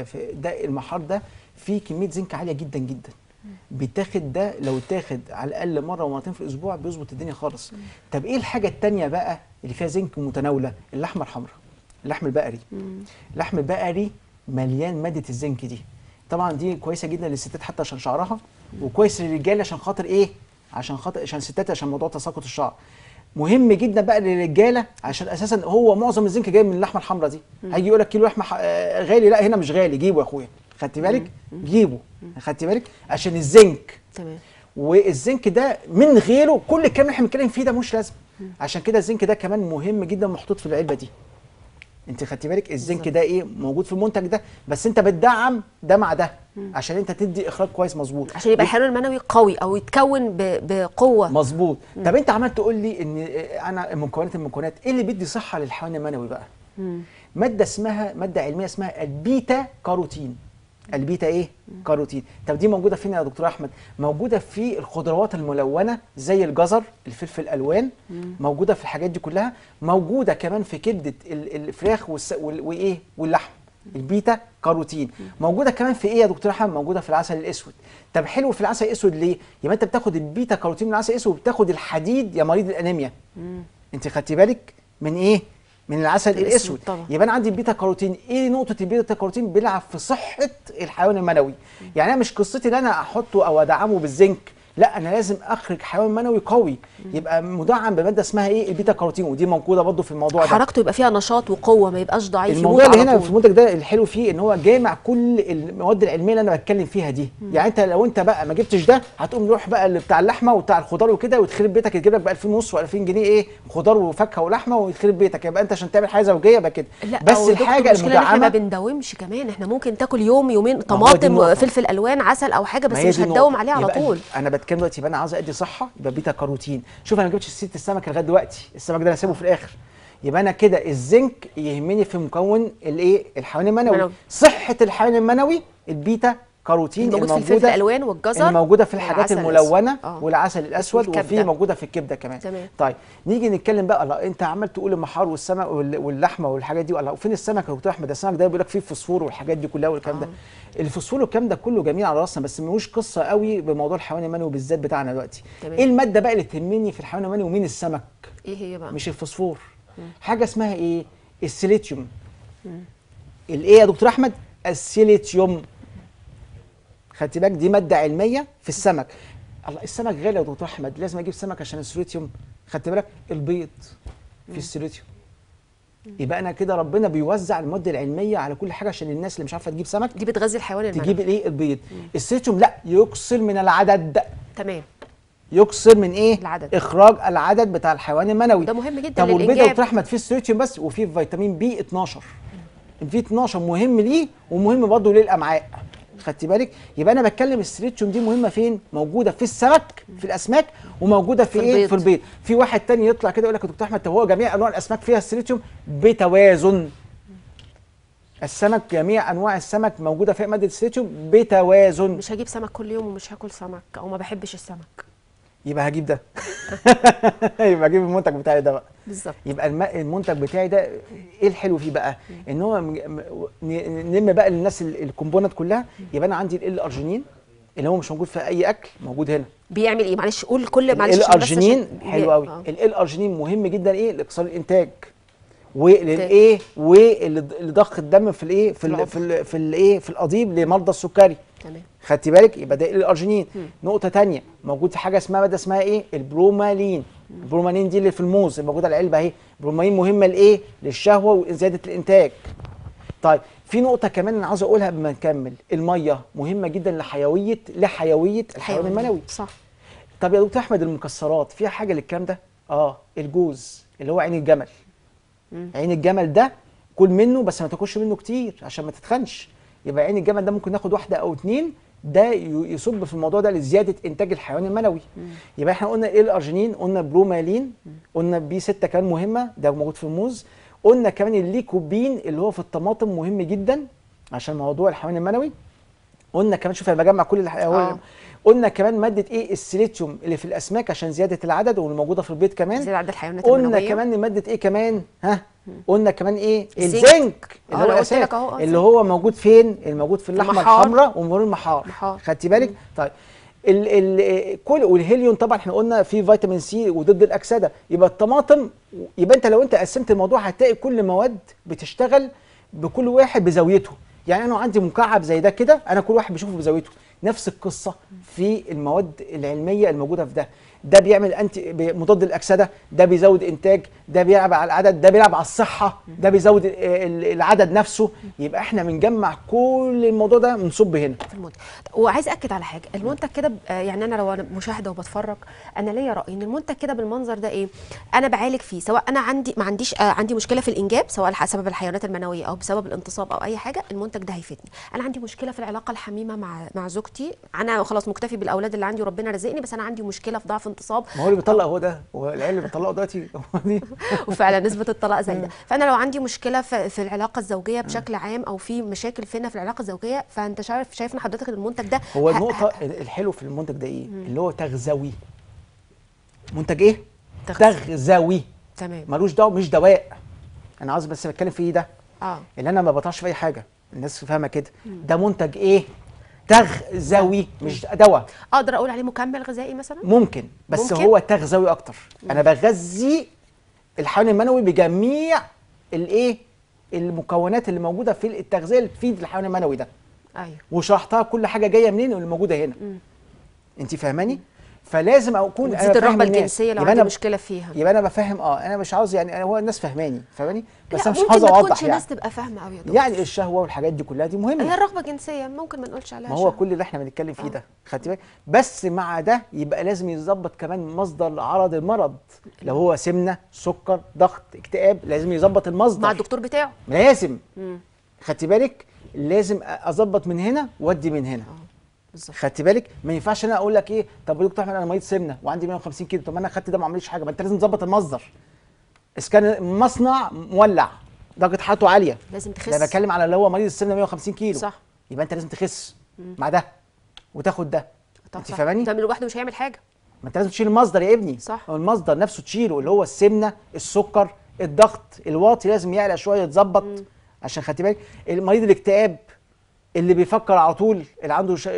ده المحار ده فيه كميه زنك عاليه جدا جدا. بيتاخد ده لو اتاخد على الاقل مره ومرتين في الاسبوع بيظبط الدنيا خالص. مم. طب ايه الحاجه الثانيه بقى اللي فيها زنك متناوله؟ اللحمه الحمراء، اللحم البقري. مم. اللحم البقري مليان ماده الزنك دي، طبعا دي كويسه جدا للستات حتى عشان شعرها، وكويس للرجاله عشان خاطر ايه؟ عشان خاطر عشان الستات عشان موضوع تساقط الشعر. مهم جدا بقى للرجاله عشان اساسا هو معظم الزنك جاي من اللحمه الحمراء دي. هيجي يقول لك كيلو لحمه غالي، لا هنا مش غالي، جيبه يا اخويا، خدتي بالك؟ جيبه، خدتي بالك؟ عشان الزنك. تمام. والزنك ده من غيره كل الكلام اللي احنا بنتكلم فيه ده مش لازم. عشان كده الزنك ده كمان مهم جدا، محطوط في العلبه دي. انت خدتي بالك الزنك ده ايه موجود في المنتج ده، بس انت بتدعم ده مع ده مم. عشان انت تدي اخراج كويس مظبوط، عشان يبقى الحيوان المنوي قوي او يتكون بقوه مظبوط. طب انت عمال تقول لي ان انا المكونات المكونات ايه اللي بيدي صحه للحيوان المنوي بقى؟ مم. ماده اسمها ماده علميه اسمها البيتا كاروتين. البيتا ايه؟ مم. كاروتين. طب دي موجوده فين يا دكتور احمد؟ موجوده في الخضروات الملونه زي الجزر، الفلفل الالوان، مم. موجوده في الحاجات دي كلها، موجوده كمان في كبده الفراخ وايه واللحم. البيتا كاروتين مم. موجوده كمان في ايه يا دكتور احمد؟ موجوده في العسل الاسود. طب حلو في العسل الاسود ليه؟ يبقى انت بتاخد البيتا كاروتين من العسل الاسود وبتاخد الحديد يا مريض الانيميا. مم. انت خدتي بالك من ايه؟ من العسل الاسود. يبقى انا عندي البيتا كاروتين. ايه نقطه البيتا كاروتين؟ بيلعب في صحه الحيوان المنوي. يعني انا مش قصتي ان انا احطه او ادعمه بالزنك، لا انا لازم اخرج حيوان منوي قوي يبقى مدعم بماده اسمها ايه؟ البيتا كاروتين، ودي موجوده برضه في الموضوع ده. حركته يبقى فيها نشاط وقوه، ما يبقاش ضعيف. الموضوع اللي هنا في المنتج ده الحلو فيه ان هو جامع كل المواد العلميه اللي انا بتكلم فيها دي. مم. يعني انت لو انت بقى ما جبتش ده هتقوم نروح بقى اللي بتاع اللحمه وبتاع الخضار وكده وتخرب بيتك، تجيب لك ب ألفين ونص و2000 جنيه ايه؟ خضار وفاكهه ولحمه ويخرب بيتك. يبقى انت عشان تعمل حاجه زوجيه يبقى كده. بس الحاجه المدعمه احنا ما بنداومش كمان، احنا ممكن تاكل يوم يومين طماطم فلفل الوان عسل او حاجه، بس مش هتداوم عليه على طول. انا بتكلم دلوقتي يبقى انا عاوز ادي صحه، يبقى بيتا كاروتين. شوف انا ما جبتش سيره السمك لغايه دلوقتي، السمك ده انا هسيبه في الاخر. يبقى انا كده الزنك يهمني في مكون الايه؟ الحيوان المنوي. منوي. صحه الحيوان المنوي البيتا كاروتين الموجود في الفلفل الالوان والجزر، الموجوده في الحاجات الملونه آه. والعسل الاسود، وفي موجوده في الكبده كمان. تمام. طيب نيجي نتكلم بقى. الله انت عمال تقول المحار والسمك واللحمه والحاجات دي، الله وفين السمك يا دكتور احمد؟ السمك ده بيقول لك فيه فوسفور والحاجات دي كلها والكلام آه. ده. الفوسفور والكلام ده كله جميل على راسنا، بس ملوش قصه قوي بموضوع الحيوان المنوي بالذات بتاعنا دلوقتي. ايه الماده بقى اللي تهمني في الحيوان المنوي ومين السمك؟ ايه هي بقى؟ مش الفوسفور. مم. حاجه اسمها ايه؟ السيليتيوم. الايه يا دكتور احمد؟ السيليتيوم. خدتي بالك؟ دي ماده علميه في السمك. الله السمك غالي يا دكتور احمد، لازم اجيب سمك عشان السيليتيوم. خدتي بالك؟ البيض في السيليتيوم. يبقى انا كده ربنا بيوزع المواد العلميه على كل حاجه عشان الناس اللي مش عارفه تجيب سمك دي بتغذي الحيوان المنوي تجيب الايه؟ البيض. السيليتيوم لا يكسر من العدد. تمام. يكسر من ايه؟ العدد. اخراج العدد بتاع الحيوان المنوي. ده مهم جدا للانجاب. طب والبيض يا دكتور احمد فيه السيليتيوم بس، وفيه فيتامين بي اتناشر. في اتناشر مهم ليه ومهم برضه للامعاء. خدتي بالك؟ يبقى انا بتكلم السيليتيوم دي مهمه فين؟ موجوده في السمك في الاسماك، وموجوده في, في ايه؟ البيض. في البيض. في واحد تاني يطلع كده يقول لك يا دكتور احمد طب هو جميع انواع الاسماك فيها السيليتيوم بتوازن. السمك جميع انواع السمك موجوده فيها ماده السيليتيوم بتوازن. مش هجيب سمك كل يوم ومش هاكل سمك او ما بحبش السمك، يبقى هجيب ده. يبقى هجيب المنتج بتاعي ده بقى. بالظبط. يبقى المنتج بتاعي ده ايه الحلو فيه بقى؟ ان هو نلم بقى للناس الكومبوننت كلها. يبقى انا عندي ال ارجينين اللي هو مش موجود في اي اكل موجود هنا. بيعمل ايه؟ معلش قول كل معلش عشان بس الارجينين عشان- حلو قوي. آه. الارجينين مهم جدا ايه لاقصار الانتاج وللايه ولضخ الدم في الايه في ال- في ال- في الايه في القضيب لمرضى السكري. تمام. خدتي بالك؟ يبقى ده الارجينين. نقطه ثانيه موجود في حاجه اسمها ماده اسمها ايه؟ البرومالين. البرومالين دي اللي في الموز الموجوده على العلبه اهي. البرومالين مهمه لايه؟ للشهوه وزياده الانتاج. طيب في نقطه كمان انا عاوز اقولها قبل ما نكمل، الميه مهمه جدا لحيويه لحيويه الحيوان المنوي. صح. طب يا دكتور احمد المكسرات فيها حاجه للكلام ده؟ اه الجوز اللي هو عين الجمل. مم. عين الجمل ده كل منه بس ما تاكلش منه كتير عشان ما تتخنش. يبقى عين الجمل ده ممكن ناخد واحده او اتنين، ده ي- يصب في الموضوع ده لزياده انتاج الحيوان المنوي. مم. يبقى احنا قلنا ايه الارجينين؟ قلنا برومالين، قلنا بي ستة كان مهمه ده موجود في الموز، قلنا كمان الليكوبين اللي هو في الطماطم مهم جدا عشان موضوع الحيوان المنوي. قلنا كمان شوف انا بجمع كل الحيوان. آه. قلنا كمان ماده ايه؟ السيليتيوم اللي في الاسماك عشان زياده العدد والموجوده في البيض كمان. زي عدد الحيوانات قلنا المنوية. كمان ماده ايه كمان؟ ها؟ قلنا كمان ايه؟ الزنك. الزنك آه، اللي أنا هو قلت لك الاساس أهو، آه، اللي زنك. هو موجود فين؟ الموجود في اللحمه المحار. الحمراء ومرور المحار. محار. خدتي بالك؟ طيب ال ال كل والهيليون طبعا احنا قلنا فيه فيتامين سي وضد الاكسده. يبقى الطماطم، يبقى انت لو انت قسمت الموضوع هتلاقي كل مواد بتشتغل بكل واحد بزاويته. يعني انا عندي مكعب زي ده كده، انا كل واحد بيشوفه بزاويته. نفس القصه في المواد العلميه الموجوده في ده. ده بيعمل انتي مضاد الاكسده، ده بيزود انتاج، ده بيلعب على العدد، ده بيلعب على الصحه، ده بيزود ال- ال- العدد نفسه. يبقى احنا بنجمع كل الموضوع ده بنصب هنا. في المنتج. وعايز اكد على حاجه، المنتج كده ب- آه يعني انا لو انا مشاهده وبتفرج انا ليا راي ان المنتج كده بالمنظر ده ايه، انا بعالج فيه سواء انا عندي ما عنديش آه عندي مشكله في الانجاب سواء بسبب الحيوانات المنويه او بسبب الانتصاب او اي حاجه، المنتج ده هيفيدني. انا عندي مشكله في العلاقه الحميمه مع مع زوجتي، انا خلاص مكتفي بالاولاد اللي عندي وربنا رزقني، بس انا عندي مشكله في ضعف انتصاب. ما هو اللي بيطلق هو ده، هو العيال اللي بيطلقوا دلوقتي هو دي. وفعلا نسبه الطلاق زايده، فانا لو عندي مشكله في, في العلاقه الزوجيه بشكل عام او في مشاكل فينا في العلاقه الزوجيه، فانت شايف شايف ان حضرتك المنتج ده هو ه- النقطه ه- الحلو في المنتج ده ايه؟ اللي هو تغذوي. منتج ايه؟ تغذوي. تغذوي. تمام. ملوش دواء، مش دواء. انا عاوز بس بتكلم في ايه ده؟ اه اللي انا ما بطلعش في اي حاجه، الناس فاهمه كده. ده منتج ايه؟ تغذوي مش دواء. اقدر اقول عليه مكمل غذائي مثلا؟ ممكن بس ممكن؟ هو تغذوي اكتر. انا بغذي الحيوان المنوي بجميع الايه؟ المكونات اللي موجوده في التغذيه اللي تفيد الحيوان المنوي ده. ايوه. وشرحتها كل حاجه جايه منين واللي موجوده هنا. انت فاهماني؟ فلازم اكون وتزيد الرغبه فاهم الناس. الجنسيه لو يبقى عندي أنا مشكله فيها. يبقى انا بفهم. اه انا مش عاوز يعني هو الناس فاهماني فاهماني بس لا، انا مش ممكن عاوز ما اوضح تكونش يعني. ناس تبقى فاهمه قوي يا دكتور. يعني الشهوه والحاجات دي كلها دي هي مهمه. الرغبه الجنسيه ممكن ما نقولش عليها ما هو شهوة. كل اللي احنا بنتكلم فيه آه. ده خدتي بالك. بس مع ده يبقى لازم يظبط كمان مصدر عرض المرض. لو هو سمنه، سكر، ضغط، اكتئاب، لازم يظبط المصدر مع الدكتور بتاعه. لازم. امم خدتي بالك؟ لازم اظبط من هنا وادي من هنا. بالظبط. خدتي بالك؟ ما ينفعش انا اقول لك ايه، طب يا دكتور احمد انا مريض سمنه وعندي مية وخمسين كيلو، طب ما انا خدت ده ما عمليش حاجه. ما انت لازم تظبط المصدر. اذا كان مصنع مولع درجه حرارته عاليه، لازم تخس. ده بتكلم على اللي هو مريض السمنه مية وخمسين كيلو. صح. يبقى انت لازم تخس مع ده وتاخد ده. طب انت صح. فاهماني؟ ده من لوحده مش هيعمل حاجه. ما انت لازم تشيل المصدر يا ابني. صح. هو المصدر نفسه تشيله اللي هو السمنه، السكر، الضغط، الواطي لازم يعلى شويه يتظبط. عشان خدتي بالك المريض الاكتئاب اللي بيفكر على طول، اللي عنده ش...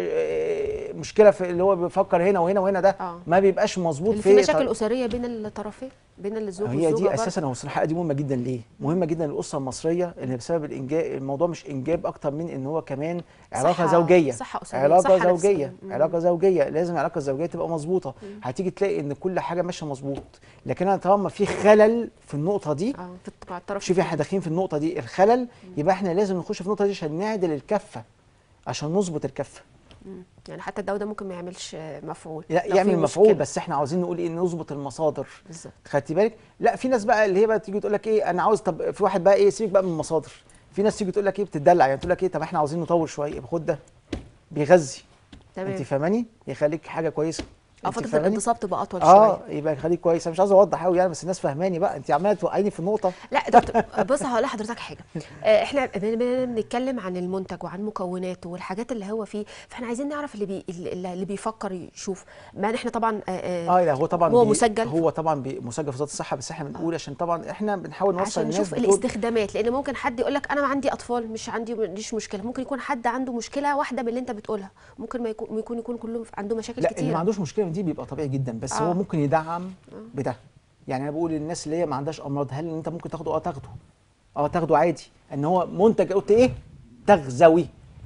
اه مشكله في اللي هو بيفكر هنا وهنا وهنا ده آه. ما بيبقاش مظبوط. اللي في مشاكل اسريه بين الطرفين، بين الزوج هي والزوجه دي برضه. اساسا هو الصراحه دي مهمه جدا. ليه؟ مهمه جدا للاسره المصريه ان بسبب الانجاب الموضوع مش انجاب اكتر من ان هو كمان علاقه صحة- زوجيه. صحة أسرية، علاقه صحة زوجيه نفسية. مم. علاقه زوجيه لازم العلاقه الزوجيه تبقى مظبوطه. هتيجي تلاقي ان كل حاجه ماشيه مظبوط. لكن انا طالما في خلل في النقطه دي، اه في الط- مع الطرف شوفي احنا داخلين في النقطه دي الخلل، يبقى احنا لازم نخش في النقطه دي عشان نعدل الكفه، عشان نظبط الكفه. مم. يعني حتى الدواء ده ممكن ما يعملش آه، مفعول. لا لو يعمل في مفعول، مشكلة. بس احنا عاوزين نقول ايه، نظبط المصادر. بالظبط. خدتي بالك؟ لا في ناس بقى اللي هي بقى تيجي تقول لك ايه انا عاوز، طب في واحد بقى ايه سيبك بقى من المصادر. في ناس تيجي تقول لك ايه بتدلع، يعني تقول لك ايه طب احنا عاوزين نطور شويه، يبقى خد ده بيغذي. تمام. انت فاهماني؟ يخليك حاجه كويسه. اه انت فتره فاهماني؟ الانتصاب تبقى اطول شويه. اه يبقى خليك كويس. انا مش عايز اوضح قوي يعني، بس الناس فاهماني بقى، انت عماله توقعيني في النقطه. لا دكتور بص هقول لحضرتك حاجه. آه، احنا بن- بن- بنتكلم عن المنتج وعن مكوناته والحاجات اللي هو فيه، فاحنا عايزين نعرف اللي بي اللي اللي بيفكر يشوف. ما احنا طبعا آه، اه لا هو طبعا هو بي مسجل هو طبعا بي مسجل في وزاره الصحه، بس احنا بنقول عشان طبعا احنا بنحاول نوصل عشان الناس نشوف بتقول الاستخدامات، لان ممكن حد يقول لك انا ما عندي اطفال مش عندي مش مشكله، ممكن يكون حد عنده مشكله واحده من اللي انت بتقولها، ممكن ما يكون يكون يكون كلهم عنده مشاكل لا اللي ما كتيره. عندوش مشكله من دي بيبقى طبيعي جدا، بس آه. هو ممكن يدعم بده. يعني انا بقول للناس اللي هي ما عندهاش امراض، هل انت ممكن تاخده؟ اه تاخده، اه تاخده عادي. ان هو منتج قلت ايه؟ تغذوي.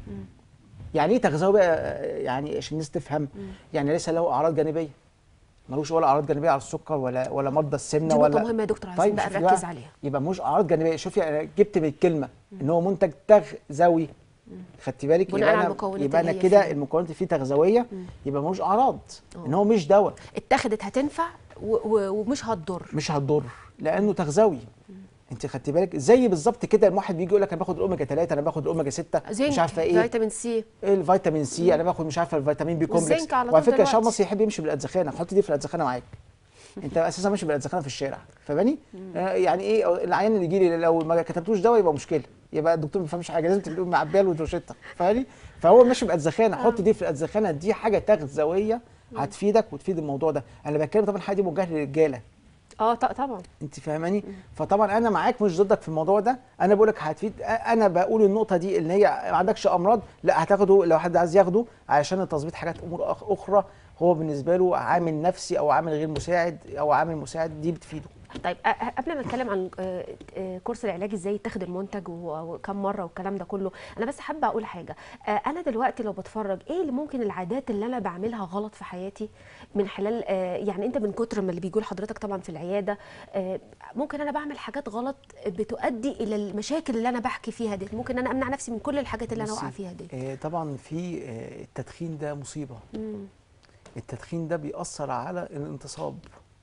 يعني ايه تغذوي بقى؟ يعني عشان الناس تفهم، يعني ليس له اعراض جانبيه، ملوش ولا اعراض جانبيه على السكر ولا ولا مرضى السمنه دي نقطه ولا. مهمه يا دكتور، عايزين طيب بقى شوفي نركز عليها. يبقى ملوش اعراض جانبيه. شوفي انا جبت من الكلمه ان هو منتج تغذوي، خدتي بالك؟ بناء يبقى على انا المكونات يبقى انا اللي هي كده فيه. المكونات اللي فيه تغذويه، يبقى ملوش اعراض، أوه. ان هو مش دواء، اتخذت هتنفع و- و- ومش هتضر. مش هتضر لانه تغذوي. انت خدتي بالك؟ زي بالظبط كده الواحد بيجي يقول لك انا باخد الاوميجا ثلاثة، انا باخد الاوميجا ستة، مش زنك، عارفه ايه فيتامين سي. الفيتامين سي، انا باخد مش عارفه الفيتامين بي كومبلكس. والزنك على وعلى طول فكره الشعب دلوقتي. المصري يحب يمشي بالادزخانه، حط دي في الادزخانه معاك. انت اساسا ماشي بالادزخانه في الشارع، فاهماني؟ آه يعني ايه العيان اللي يجي لي لو ما كتبتوش دواء يبقى مشكله، يبقى الدكتور ما بيفهمش حاجه، لازم تبقى معبيه له وتروشته، فاهماني؟ فهو ماشي بادزخانه، حط دي في الادزخانه، دي حاجه تغذويه هتفيدك وتفيد الموضوع ده. انا بتكلم طبعا الحاجه دي موجهه للرجاله، اه ط- طبعا. انت فاهماني؟ فطبعا انا معاك مش ضدك في الموضوع ده، انا بقول لك هتفيد. انا بقول النقطه دي اللي هي ما عندكش امراض، لا هتاخده لو حد عايز ياخده علشان تظبيط حاجات امور أخ- اخرى، هو بالنسبه له عامل نفسي او عامل غير مساعد او عامل مساعد، دي بتفيده. طيب أ- أ- قبل ما نتكلم عن آه، آه، كورس العلاج ازاي يتاخد المنتج و- وكم مره والكلام ده كله، انا بس حابه اقول حاجه. آه، انا دلوقتي لو بتفرج ايه اللي ممكن العادات اللي انا بعملها غلط في حياتي من خلال آه، يعني انت من كتر ما اللي بيقول حضرتك طبعا في العياده، آه، ممكن انا بعمل حاجات غلط بتؤدي الى المشاكل اللي انا بحكي فيها دي، ممكن انا امنع نفسي من كل الحاجات اللي انا بصي، واقعه فيها دي. آه طبعا في آه التدخين ده مصيبه. مم. التدخين ده بيأثر على الانتصاب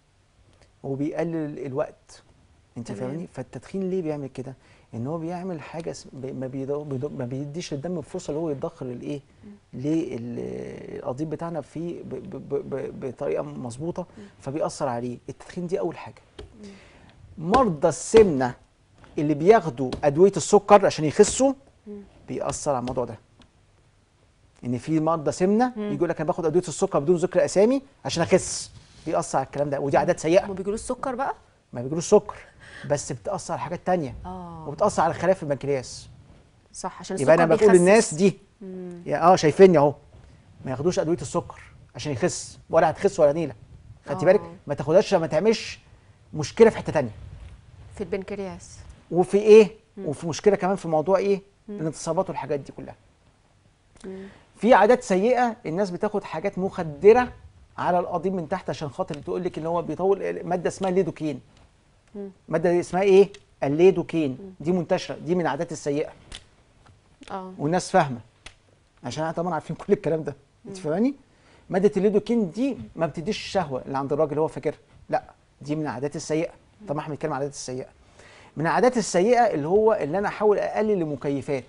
وبيقلل الوقت، انت تمام. فاهماني؟ فالتدخين ليه بيعمل كده؟ ان هو بيعمل حاجه اسم- ب- ما, بيض- بيض- ما بيديش الدم الفرصه اللي هو يتضخر الايه للقضيب بتاعنا في ب- ب- ب- ب- بطريقه مظبوطه، فبيأثر عليه. التدخين دي اول حاجه. مرضى السمنه اللي بياخدوا ادويه السكر عشان يخسوا بيأثر على الموضوع ده. ان في مرضى سمنه يقول لك انا باخد ادويه السكر بدون ذكر اسامي عشان اخس، بيأثر على الكلام ده، ودي عادات سيئه. ما بيجيلوش السكر بقى؟ ما بيجيلوش سكر، بس بتأثر على حاجات تانية، اه وبتأثر على خلايا في البنكرياس. صح، عشان يبقى السكر انا بقول بيخسس. للناس دي يا اه شايفيني اهو، ما ياخدوش ادويه السكر عشان يخس، ولا هتخس ولا نيله. خدتي بالك؟ آه. ما تاخدهاش ما تعملش مشكله في حته تانية. في البنكرياس. وفي ايه؟ وفي مشكله كمان في موضوع ايه؟ الانتصابات والحاجات دي كلها. في عادات سيئه، الناس بتاخد حاجات مخدره على القضيب من تحت عشان خاطر تقول لك ان هو بيطول ماده اسمها الليدوكين. ماده اسمها ايه؟ الليدوكين، دي منتشره، دي من العادات السيئه اه والناس فاهمه، عشان احنا طبعا عارفين كل الكلام ده، انت فاهماني؟ ماده الليدوكين دي ما بتديش الشهوه اللي عند الراجل اللي هو فاكرها، لا دي من العادات السيئه. طبعا احنا بنتكلم عن العادات السيئه. من العادات السيئه اللي هو اللي انا احاول اقلل المكيفات،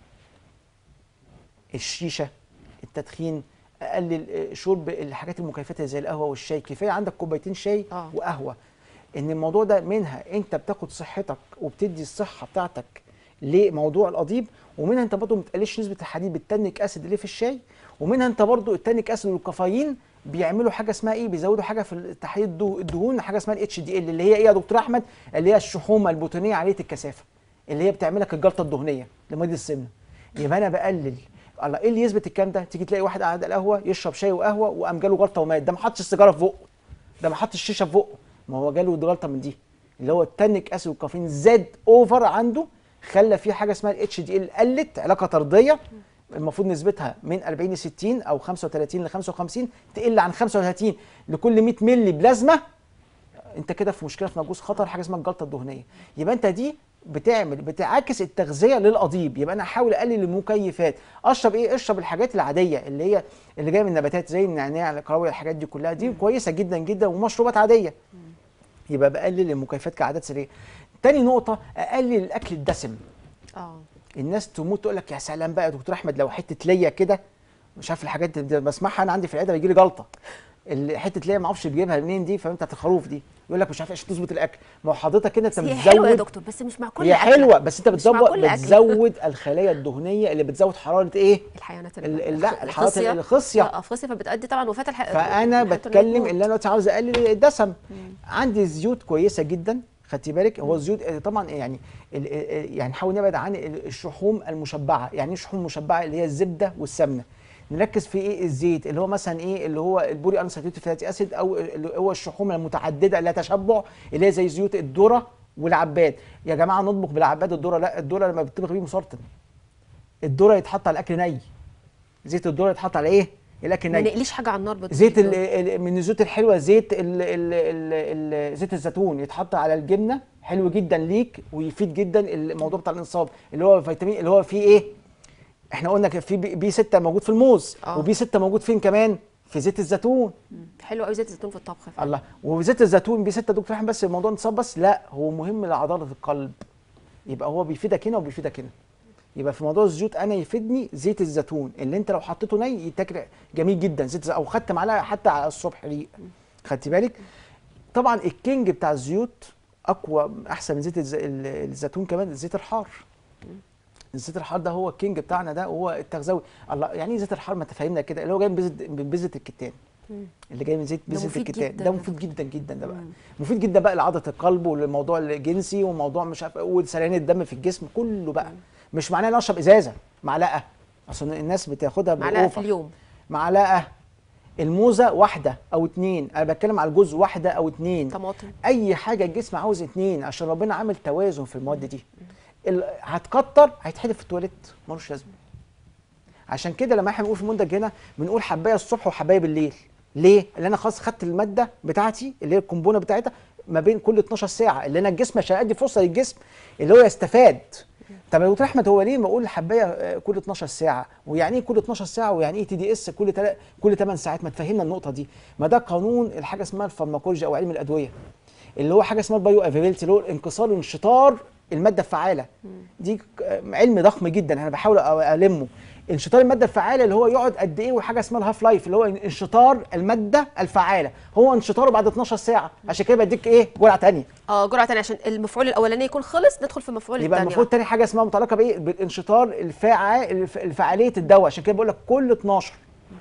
الشيشه، التدخين، اقلل آه، شرب الحاجات المكيفات زي القهوه والشاي. كفايه عندك كوبايتين شاي آه. وقهوه. ان الموضوع ده منها انت بتاخد صحتك وبتدي الصحه بتاعتك لموضوع القضيب، ومنها انت برضه ما بتقللش نسبه الحديد بالتانيك اسيد اللي في الشاي، ومنها انت برضه التانيك اسيد والكافيين بيعملوا حاجه اسمها ايه؟ بيزودوا حاجه في تحليل الدهو- الدهون، حاجه اسمها الاتش دي ال، اللي هي ايه يا دكتور احمد؟ اللي هي الشحومه البروتينيه عاليه الكثافه، اللي هي بتعمل لك الجلطه الدهنيه لمريض السمنه. يبقى انا بقلل. الله، ايه اللي يثبت الكلام ده؟ تيجي تلاقي واحد قاعد على القهوه يشرب شاي وقهوه وقام جاله جلطه ومات، ده ما حطش السيجاره في بقه، ده ما حطش الشيشه في بقه، ما هو جاله جلطه من دي، اللي هو التانيك اسيد والكافيين زاد اوفر عنده، خلى في حاجه اسمها الاتش دي ال قلت، علاقه طرديه المفروض نسبتها من أربعين ل ستين او خمسة وثلاثين ل خمسة وخمسين، تقل عن خمسة وثلاثين لكل مية مللي بلازما، انت كده في مشكله، في مجهوز خطر، حاجه اسمها الجلطه الدهنيه. يبقى انت دي بتعمل بتعاكس التغذيه للقضيب. يبقى انا احاول اقلل المكيفات. اشرب ايه؟ اشرب الحاجات العاديه اللي هي اللي جايه من النباتات زي النعناع، الكراويه، الحاجات دي كلها دي كويسه جدا جدا، ومشروبات عاديه. يبقى بقلل المكيفات كعادات سريه. تاني نقطه، اقلل الاكل الدسم. اه الناس تموت تقول لك يا سلام بقى يا دكتور احمد لو حته ليا كده، مش عارف الحاجات دي بسمعها انا عندي في العياده بيجي لي جلطه. اللي حته اللي هي ما اعرفش بيجيبها منين دي، فانت بتاعت الخروف دي يقول لك مش عارف ايش تظبط الاكل. ما هو حضرتك كده انت بس هي بتزود. حلوه يا دكتور، بس مش مع كل هي أكلة. حلوه بس انت مش مع بتزود كل أكلة. بتزود الخلايا الدهنيه اللي بتزود حراره ايه؟ الحيوانات ال- ال- الخ- لا الحراره الخصيه الخصيه. اه الخصيه، فبتؤدي طبعا وفاه الح... فانا الحيوانات بتكلم الموت. اللي انا دلوقتي عاوز اقلل الدسم. عندي زيوت كويسه جدا، خدتي بالك. هو الزيوت طبعا يعني ال- ال- يعني نحاول نبعد عن الشحوم المشبعه. يعني ايه شحوم مشبعه؟ اللي هي الزبده والسمنه. نركز في ايه؟ الزيت اللي هو مثلا ايه؟ اللي هو البولي انساتيوريتد فاتي اسيد، او اللي هو الشحوم المتعدده لا تشبع، اللي هي زي زيوت الذره والعباد. يا جماعه نطبخ بالعباد الذره؟ لا، الذره لما بتطبخ بيه مسرطن. الذره يتحط على الاكل ني. زيت الذره يتحط على ايه؟ الاكل ما ني. نقليش حاجه على النار بتقول زيت ال كده. ال من الزيوت الحلوه زيت ال ال ال ال زيت الزيتون يتحط على الجبنه، حلو جدا ليك ويفيد جدا الموضوع بتاع الانصاب، اللي هو فيتامين اللي هو فيه ايه؟ احنا قلنا في بي, بي ستة موجود في الموز، آه. وبي ستة موجود فين كمان؟ في زيت الزيتون. حلو قوي زيت الزيتون في الطبخ فعلا. الله. وزيت الزيتون بي ستة دكتور احمد، بس الموضوع انتصاب بس؟ لا، هو مهم لعضله القلب. يبقى هو بيفيدك هنا وبيفيدك هنا. يبقى في موضوع الزيوت انا يفيدني زيت الزيتون اللي انت لو حطيته ني يتاكل جميل جدا. زيت او خدت معلقه حتى على الصبح ريق، خدتي بالك. طبعا الكينج بتاع الزيوت اقوى احسن من زيت الز- ال- الزيتون كمان الزيت الحار. الزيت الحار ده هو الكينج بتاعنا، ده هو التغذوي. الله، يعني ايه زيت الحار؟ ما تفهمنا كده. اللي هو جاي من بذره من بذره الكتان، اللي جاي من زيت ده بذره مفيد الكتان، جدا. ده مفيد جدا جدا. ده بقى مفيد جدا بقى لعضله القلب وللموضوع الجنسي وموضوع مش عارف وسريان الدم في الجسم كله بقى. مش معناه ان اشرب ازازه، معلقه. اصل الناس بتاخدها معلقه في بالأوفر. اليوم. معلقه. الموزه واحده او اتنين، انا بتكلم على الجوز واحده او اتنين. طماطم. اي حاجه الجسم عاوز اتنين عشان ربنا عامل توازن في المواد دي. ال- هتكتر هيتحدف في التواليت، ملوش لازمه. عشان كده لما احنا بنقول في المنتج هنا بنقول حبايه الصبح وحبايه بالليل. ليه؟ اللي انا خلاص خدت الماده بتاعتي اللي هي الكومبونه بتاعتها ما بين كل اتناشر ساعه، اللي انا الجسم عشان ادي فرصه للجسم اللي هو يستفاد. طب يا دكتور احمد، هو ليه ما اقول الحبايه آه، كل اتناشر ساعه؟ ويعني ايه كل اتناشر ساعه؟ ويعني ايه تي دي اس كل تل... كل تمن ساعات؟ ما تفهمنا النقطه دي. ما ده قانون الحاجه اسمها الفارماكولوجيا او علم الادويه، اللي هو حاجه اسمها البايو افيلابيلتي، اللي هو انكسار وانشطار الماده الفعاله. دي ك- علم ضخم جدا انا بحاول أ- المه. انشطار الماده الفعاله اللي هو يقعد قد ايه، وحاجه اسمها الهاف لايف اللي هو انشطار الماده الفعاله، هو انشطاره بعد اتناشر ساعه. عشان كده بديك ايه؟ جرعه ثانيه. اه جرعه تانية عشان المفعول الاولاني يكون خلص، ندخل في المفعول يبقى الثاني. المفروض تاني حاجه اسمها متعلقه بايه؟ بالانشطار الفاعل الف- الفعاليه الدواء. عشان كده بقول لك كل اتناشر.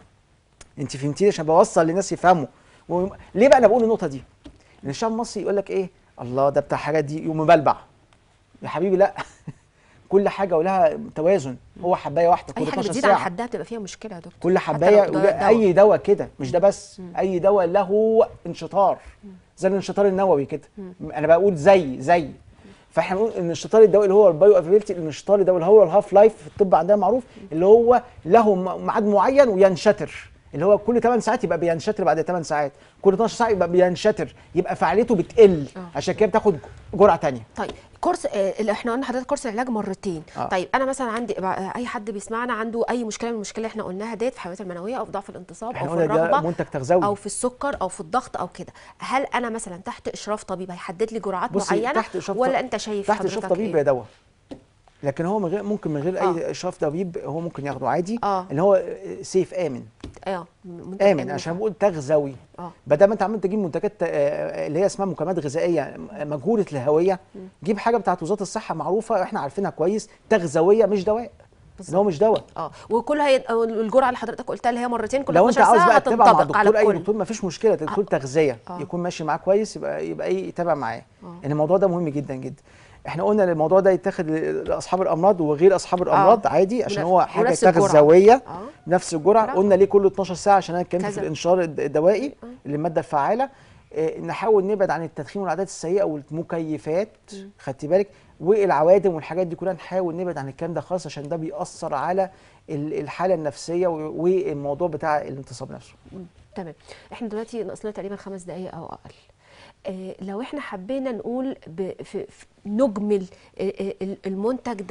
انت فهمتيني؟ عشان بوصل للناس يفهموا. و... ليه بقى انا بقول النقطه دي؟ ان الشعب المصري يقول لك ايه؟ الله ده بتاع حاجات دي يقوم مبلبع. يا حبيبي لا. كل حاجه ولها توازن. هو حبايه واحده كل اي حاجه اتناشر بتزيد عن ساعه. حدها بتبقى فيها مشكله يا دكتور. كل حتى حبايه لو ده وده دواء. اي دواء كده، مش ده بس. اي دواء له انشطار زي الانشطار النووي كده. انا بقول زي زي فاحنا بنقول ان الانشطار الدوائي اللي هو البايو افيلابيلتي، الانشطار الدوائي اللي هو الهاف لايف في الطب عندنا معروف، اللي هو له م- ميعاد معين وينشتر، اللي هو كل تمن ساعات يبقى بينشتر بعد تمن ساعات، كل اتناشر ساعه يبقى بينشتر، يبقى فعاليته بتقل. آه. عشان كده بتاخد جرعه ثانيه. طيب كورس آه، اللي احنا قلنا حضرتك كورس العلاج مرتين. آه. طيب انا مثلا عندي آه، اي حد بيسمعنا عنده اي مشكله من المشكله اللي احنا قلناها ديت في الحيوانات المنويه او في ضعف الانتصاب او احنا في قلنا ده الرغبه منتج تغذوي. او في السكر او في الضغط او كده، هل انا مثلا تحت اشراف طبيب هيحدد لي جرعات بصي، معينه تحت إشراف ولا طب- انت شايف تحت اشراف حضرتك طبيب إيه؟ يا دواء. لكن هو من غير ممكن من غير آه. اي اشراف طبيب هو ممكن ياخده عادي. آه. اللي هو سيف امن. اه منتج امن عشان بقول تغذوي. اه بدل ما انت عمال تجيب منتجات آه، اللي هي اسمها مكملات غذائيه مجهوله الهويه، جيب حاجه بتاعت وزاره الصحه معروفه احنا عارفينها كويس، تغذويه مش دواء. ان هو مش دواء. اه وكل هي أو الجرعه اللي حضرتك قلتها اللي هي مرتين كل لو انت اتناشر عاوز ساعه بقى تتابع مع هتنطبق على الدكتور اي الكل. دكتور ما فيش مشكله، دكتور تغذيه آه. يكون ماشي معاه كويس، يبقى يبقى ايه يتابع معاه. آه. ان الموضوع ده مهم جدا جدا. احنا قلنا الموضوع ده يتاخد لاصحاب الامراض وغير اصحاب الامراض آه. عادي، عشان ونفس- هو حاجه ونفس الجرعة. تغذويه. اه نفس الجرعه. جرعة. قلنا ليه كل اتناشر ساعه؟ عشان انا اتكلمت في كذا. الانشار الد- الدوائي آه. للماده الفعاله. اه نحاول نبعد عن التدخين والعادات السيئه والمكيفات، خدتي بالك، والعوادم والحاجات دي كلها، نحاول نبعد عن الكلام ده خالص، عشان ده بيأثر على ال- الحاله النفسيه و- والموضوع بتاع الانتصاب نفسه. تمام. احنا دلوقتي ناقصنا تقريبا خمس دقائق او اقل. آه لو احنا حبينا نقول ب- في في نجمل آه، آه، المنتج ده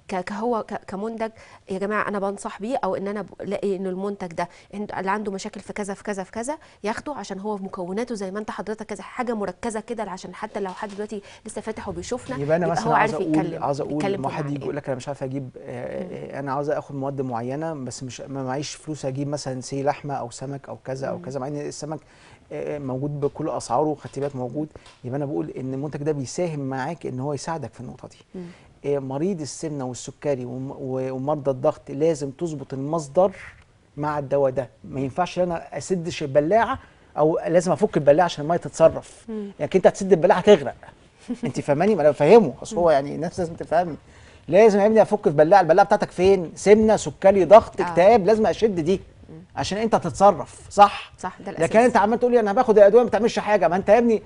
ك- كهو ك- كمنتج يا جماعه انا بنصح بيه، او ان انا الاقي ان المنتج ده إن- اللي عنده مشاكل في كذا في كذا في كذا ياخده، عشان هو في مكوناته زي ما انت حضرتك كذا حاجه مركزه كده، عشان حتى لو حد دلوقتي لسه فاتح وبيشوفنا يبقى انا يبقى مثلا هو عاوز عارف اقول يتكلم عاوز اقول يتكلم ما بناء حد على يجي يقول ايه. لك انا مش عارف اجيب آه، آه، انا عاوز اخد مواد معينه بس مش ما معيش فلوس اجيب مثلا سي لحمه او سمك او كذا او كذا، مع ان السمك آه، موجود بكل اسعاره، خدت بالك موجود. يبقى انا بقول ان المنتج ده بيساهم معاك ان هو يساعدك في النقطه دي. آه، مريض السمنه والسكري وم- و- ومرضى الضغط لازم تظبط المصدر مع الدواء ده. ما ينفعش ان انا اسدش البلاعه، او لازم افك البلاعه عشان الميه تتصرف. يعني انت هتسد البلاعه هتغرق. انت فاهماني؟ ما انا بفهمه، اصل هو يعني الناس لازم تفهمني. لازم يا ابني افك البلاعه، البلاعه بتاعتك فين؟ سمنه، سكري، ضغط، آه. اكتئاب، لازم اشد دي عشان انت تتصرف صح. صح، ده لكن الاساس. انت عمال تقول لي انا باخد الادويه ما بتعملش حاجه، ما انت يا ابني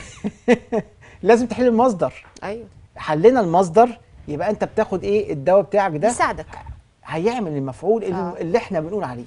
لازم تحل المصدر. ايوه حلينا المصدر يبقى انت بتاخد ايه؟ الدواء بتاعك ده يساعدك. هيعمل المفعول اللي, آه. اللي احنا بنقول عليه.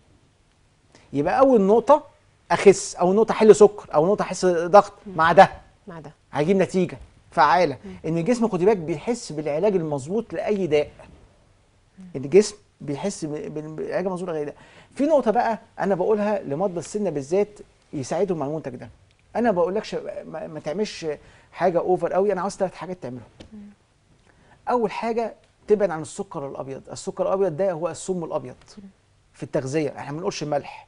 يبقى اول نقطه اخس، او نقطه احل سكر، او نقطه احس ضغط مع ده مع ده هيجيب نتيجه فعاله. ان الجسم خدي بالك بيحس بالعلاج المظبوط لاي داء. الجسم بيحس ب- ب- بالعلاج المظبوط لاي داء. في نقطه بقى انا بقولها لمرضى السمنه بالذات يساعدهم مع المنتج ده. انا ما بقولكش ما, ما تعملش حاجه اوفر قوي، انا عاوز ثلاث حاجات تعملهم. اول حاجه تبعد عن السكر الابيض. السكر الابيض ده هو السم الابيض في التغذيه، احنا ما بنقولش ملح.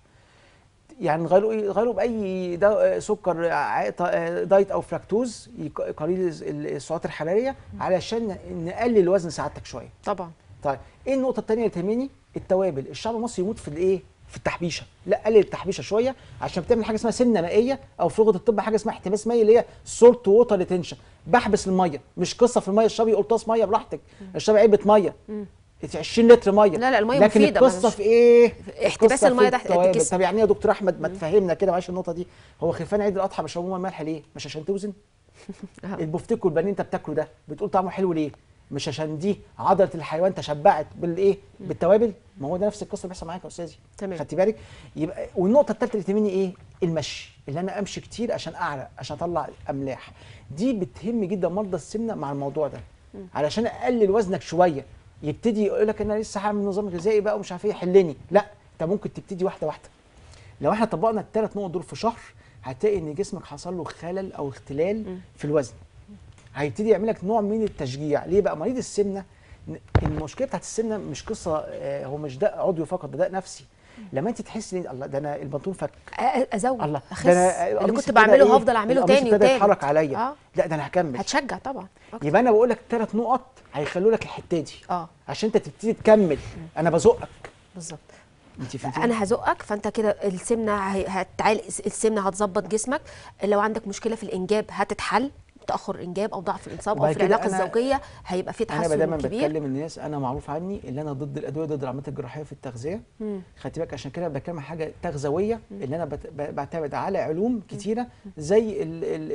يعني نغيره ايه؟ نغيره باي دا- سكر ع- ط- دايت او فراكتوز يق- قليل السعرات الحراريه علشان نقلل وزن سعادتك شويه. طبعا. طيب ايه النقطه الثانيه اللي تهمني؟ التوابل. الشعب المصري يموت في الايه؟ في التحبيشه. لا قلل التحبيشه شويه عشان بتعمل حاجه اسمها سمنه مائيه، او في لغه الطب حاجه اسمها احتباس مائي اللي هي سولت ووتر ريتنشن. بحبس الميه، مش قصه في الميه اشربي قرطاس ميه براحتك، اشربي علبه ميه عشرين لتر ميه. لا لا الميه لكن مفيده، ما القصه مش- في ايه؟ احتباس القصة في المية تحت التوابل. الجسم. طب يعني ايه يا دكتور احمد ما تفهمنا كده معلش النقطه دي؟ هو خرفان عيد الاضحى بيشربوا ميه ملح ليه؟ مش عشان توزن؟ البفتيك والبانيه انت بتاكله ده بتقول طعمه حلو ليه؟ مش عشان دي عضله الحيوان تشبعت بالايه؟ بالتوابل؟ ما هو ده نفس القصه اللي بيحصل معاك يا استاذي. تمام. خدتي بالك؟ يبقى والنقطه الثالثه اللي تهمني ايه؟ المشي. اللي انا امشي كتير عشان اعرق، عشان اطلع املاح. دي بتهم جدا مرضى السمنه مع الموضوع ده. علشان اقلل وزنك شويه. يبتدي يقول لك انا لسه هعمل نظام غذائي بقى ومش عارف ايه حلني. لا انت ممكن تبتدي واحده واحده. لو احنا طبقنا الثلاث نقط دول في شهر هتلاقي ان جسمك حصل له خلل او اختلال في الوزن. هيبتدي يعمل لك نوع من التشجيع. ليه بقى؟ مريض السمنه المشكله بتاعت السمنه مش قصه آه، هو مش داء عضوي فقط، ده داء نفسي. لما انت تحس ان الله ده انا البنطلون فك، أ- ازود الله اخس، ده انا اللي القميص كنت ابتدى بعمله إيه؟ هفضل اعمله القميص تاني ابتدى وتالت. يتحرك عليا. اه لا ده انا هكمل. هتشجع طبعا أكتر. يبقى انا بقول لك ثلاث نقط هيخلوا لك الحته دي اه عشان انت تبتدي تكمل. انا بزقك بالظبط. انت فهمتي؟ انا هزقك، فانت كده السمنه هي- هتعالج، السمنه هتظبط جسمك. لو عندك مشكله في الانجاب هتتحل، تاخر انجاب او ضعف الانصاب او وبعد في كده العلاقه أنا- الزوجيه هيبقى في انا تحسن دايما كبير. بتكلم الناس، انا معروف عني اللي انا ضد الادويه، ضد العمليات الجراحيه في التغذيه. خدتي بالك؟ عشان كده بتكلم عن حاجه تغذويه اللي انا بت- ب- بعتمد على علوم كتيره زي ال ال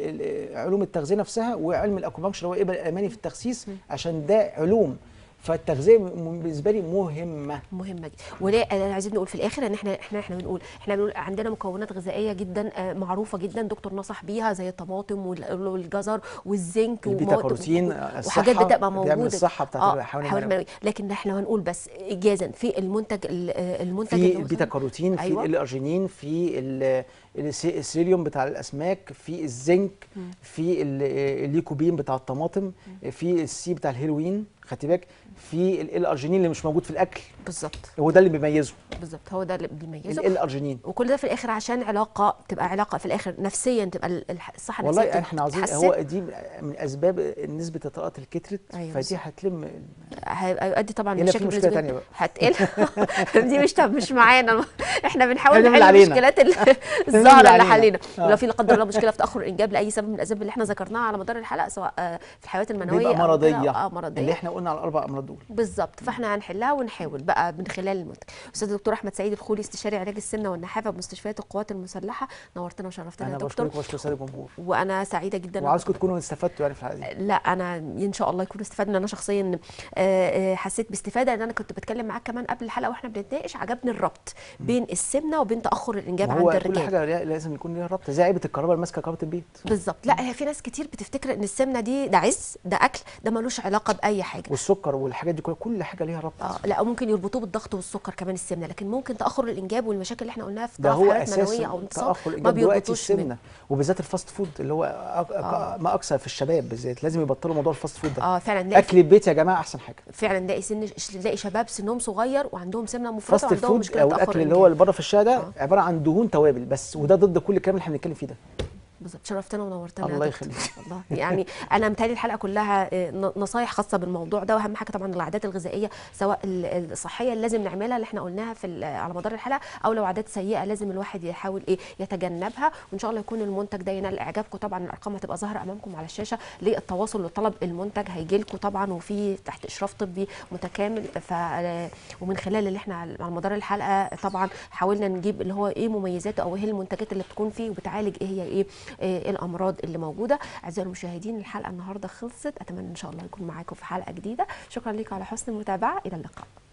ال علوم التغذيه نفسها، وعلم الاكوبانكشر اللي هو الابر الالماني في التخسيس، عشان ده علوم. فالتغذيه م- بالنسبه لي مهمه. مهمه جدا. وليه انا عايزين نقول في الاخر ان احنا احنا احنا بنقول احنا بنقول عندنا مكونات غذائيه جدا آه، معروفه جدا دكتور نصح بيها زي الطماطم وال- والجزر والزنك البيتا ومواد- كاروتين، وحاجات الصحة، بتبقى موجوده بيعمل الصحة بتاعت آه، الحيوان الحيوان المنوي. المنوي. لكن احنا هنقول بس ايجازا في المنتج ال- آه، المنتج في اللي هو البيتا كاروتين، في أيوة. الارجينين، في ال- الس- السيليوم بتاع الاسماك، في الزنك، في ال- الليكوبين بتاع الطماطم، في السي بتاع الهيروين. خدتي بالك؟ في ال- الارجينين اللي مش موجود في الاكل، بالظبط هو ده اللي بيميزه. بالظبط هو ده اللي بيميزه. الارجينين. وكل ده في الاخر عشان علاقه تبقى علاقه في الاخر نفسيا، تبقى ال- الح- الصحه النفسيه والله احنا عاوزين، تتحسن. هو دي من اسباب نسبه الطلاقات اللي كترت. أيوة فدي بالظبط. هتلم. هيؤدي طبعا يلا في مشاكل مشكلة بالنسبة- تانية بقى. هتقل. دي مش طب مش معانا، احنا بنحاول هنعمل نحل علينا. المشكلات ال- هنعمل الظاهره اللي علينا. حلينا. آه. ولو في لا قدر الله مشكله في تاخر الانجاب لاي سبب من الاسباب اللي احنا ذكرناها على مدار الحلقه، سواء آه، في الحيوانات المنويه بيبقى أو كده، مرضيه، اه اللي مرضيه احنا قلنا على الاربع امراض دول. بالظبط. فاحنا هنحلها ونحاول بقى من خلال المنتج. استاذ الدكتور احمد سعيد الخولي، استشاري علاج السمنه والنحافه بمستشفيات القوات المسلحه، نورتنا وشرفتنا يا انا دكتور. بشكرك وبشكر الساده الجمهور، وانا سعيده جدا. وعاوزكم تكونوا استفدتوا يعني في الحلقه دي. لا انا ان شاء الله يكون استفدنا. انا شخصيا آه، آه، حسيت باستفاده، ان انا كنت بتكلم معاك كمان قبل الحلقه واحنا بنتناقش، عجبني الربط بين السمنه وبين تاخر الانجاب ما هو عند كل الرجال. حاجه ليها- لازم يكون ليها ربط، زي علبه الكهرباء اللي ماسكه كهرباء البيت. بالظبط. لا هي في ناس كتير بتفتكر ان السمنه دي ده عز، ده اكل، ده ملوش علاقه باي حاجه. حاجه. والسكر والحاجات دي كلها، كل حاجه ليها ربط. اه لا، ممكن يربطوه بالضغط والسكر كمان السمنه، لكن ممكن تاخر الانجاب والمشاكل اللي احنا قلناها في ده ضعف هو حالات منويه اساس او انتصاب تاخر ما الانجاب دلوقتي بيربطوش من- السمنه، وبالذات الفاست فود اللي هو أك... أك... آه. ما اكثر في الشباب بالذات، لازم يبطلوا موضوع الفاست فود ده. اه فعلا نلاقي اكل البيت يا جماعه احسن حاجه. فعلا نلاقي سن نلاقي شباب سنهم صغير وعندهم سمنه مفرطه فاست وعندهم فود مشكله او تاخر الاكل اللي الإنجاب. هو اللي بره في الشارع ده آه. عباره عن دهون توابل بس، وده ضد كل الكلام اللي احنا بنتكلم فيه ده. بالظبط، شرفتنا ونورتنا الله يا دكتور. يخليك. والله يعني انا متهيألي الحلقه كلها آه، ن- نصايح خاصه بالموضوع ده، واهم حاجه طبعا العادات الغذائيه سواء ال- الصحيه اللي لازم نعملها اللي احنا قلناها في ال- على مدار الحلقه، او لو عادات سيئه لازم الواحد يحاول ايه يتجنبها، وان شاء الله يكون المنتج ده ينال اعجابكم. طبعا الارقام هتبقى ظاهره امامكم على الشاشه للتواصل وطلب المنتج، هيجي لكم طبعا وفي تحت اشراف طبي متكامل. ف ومن خلال اللي احنا على مدار الحلقه طبعا حاولنا نجيب اللي هو ايه مميزاته او ايه المنتجات اللي بتكون فيه وبتعالج ايه هي ايه, إيه الامراض اللي موجوده. اعزائي المشاهدين الحلقه النهارده خلصت، اتمنى ان شاء الله يكون معاكم في حلقه جديده. شكرا لكم على حسن المتابعه، الى اللقاء.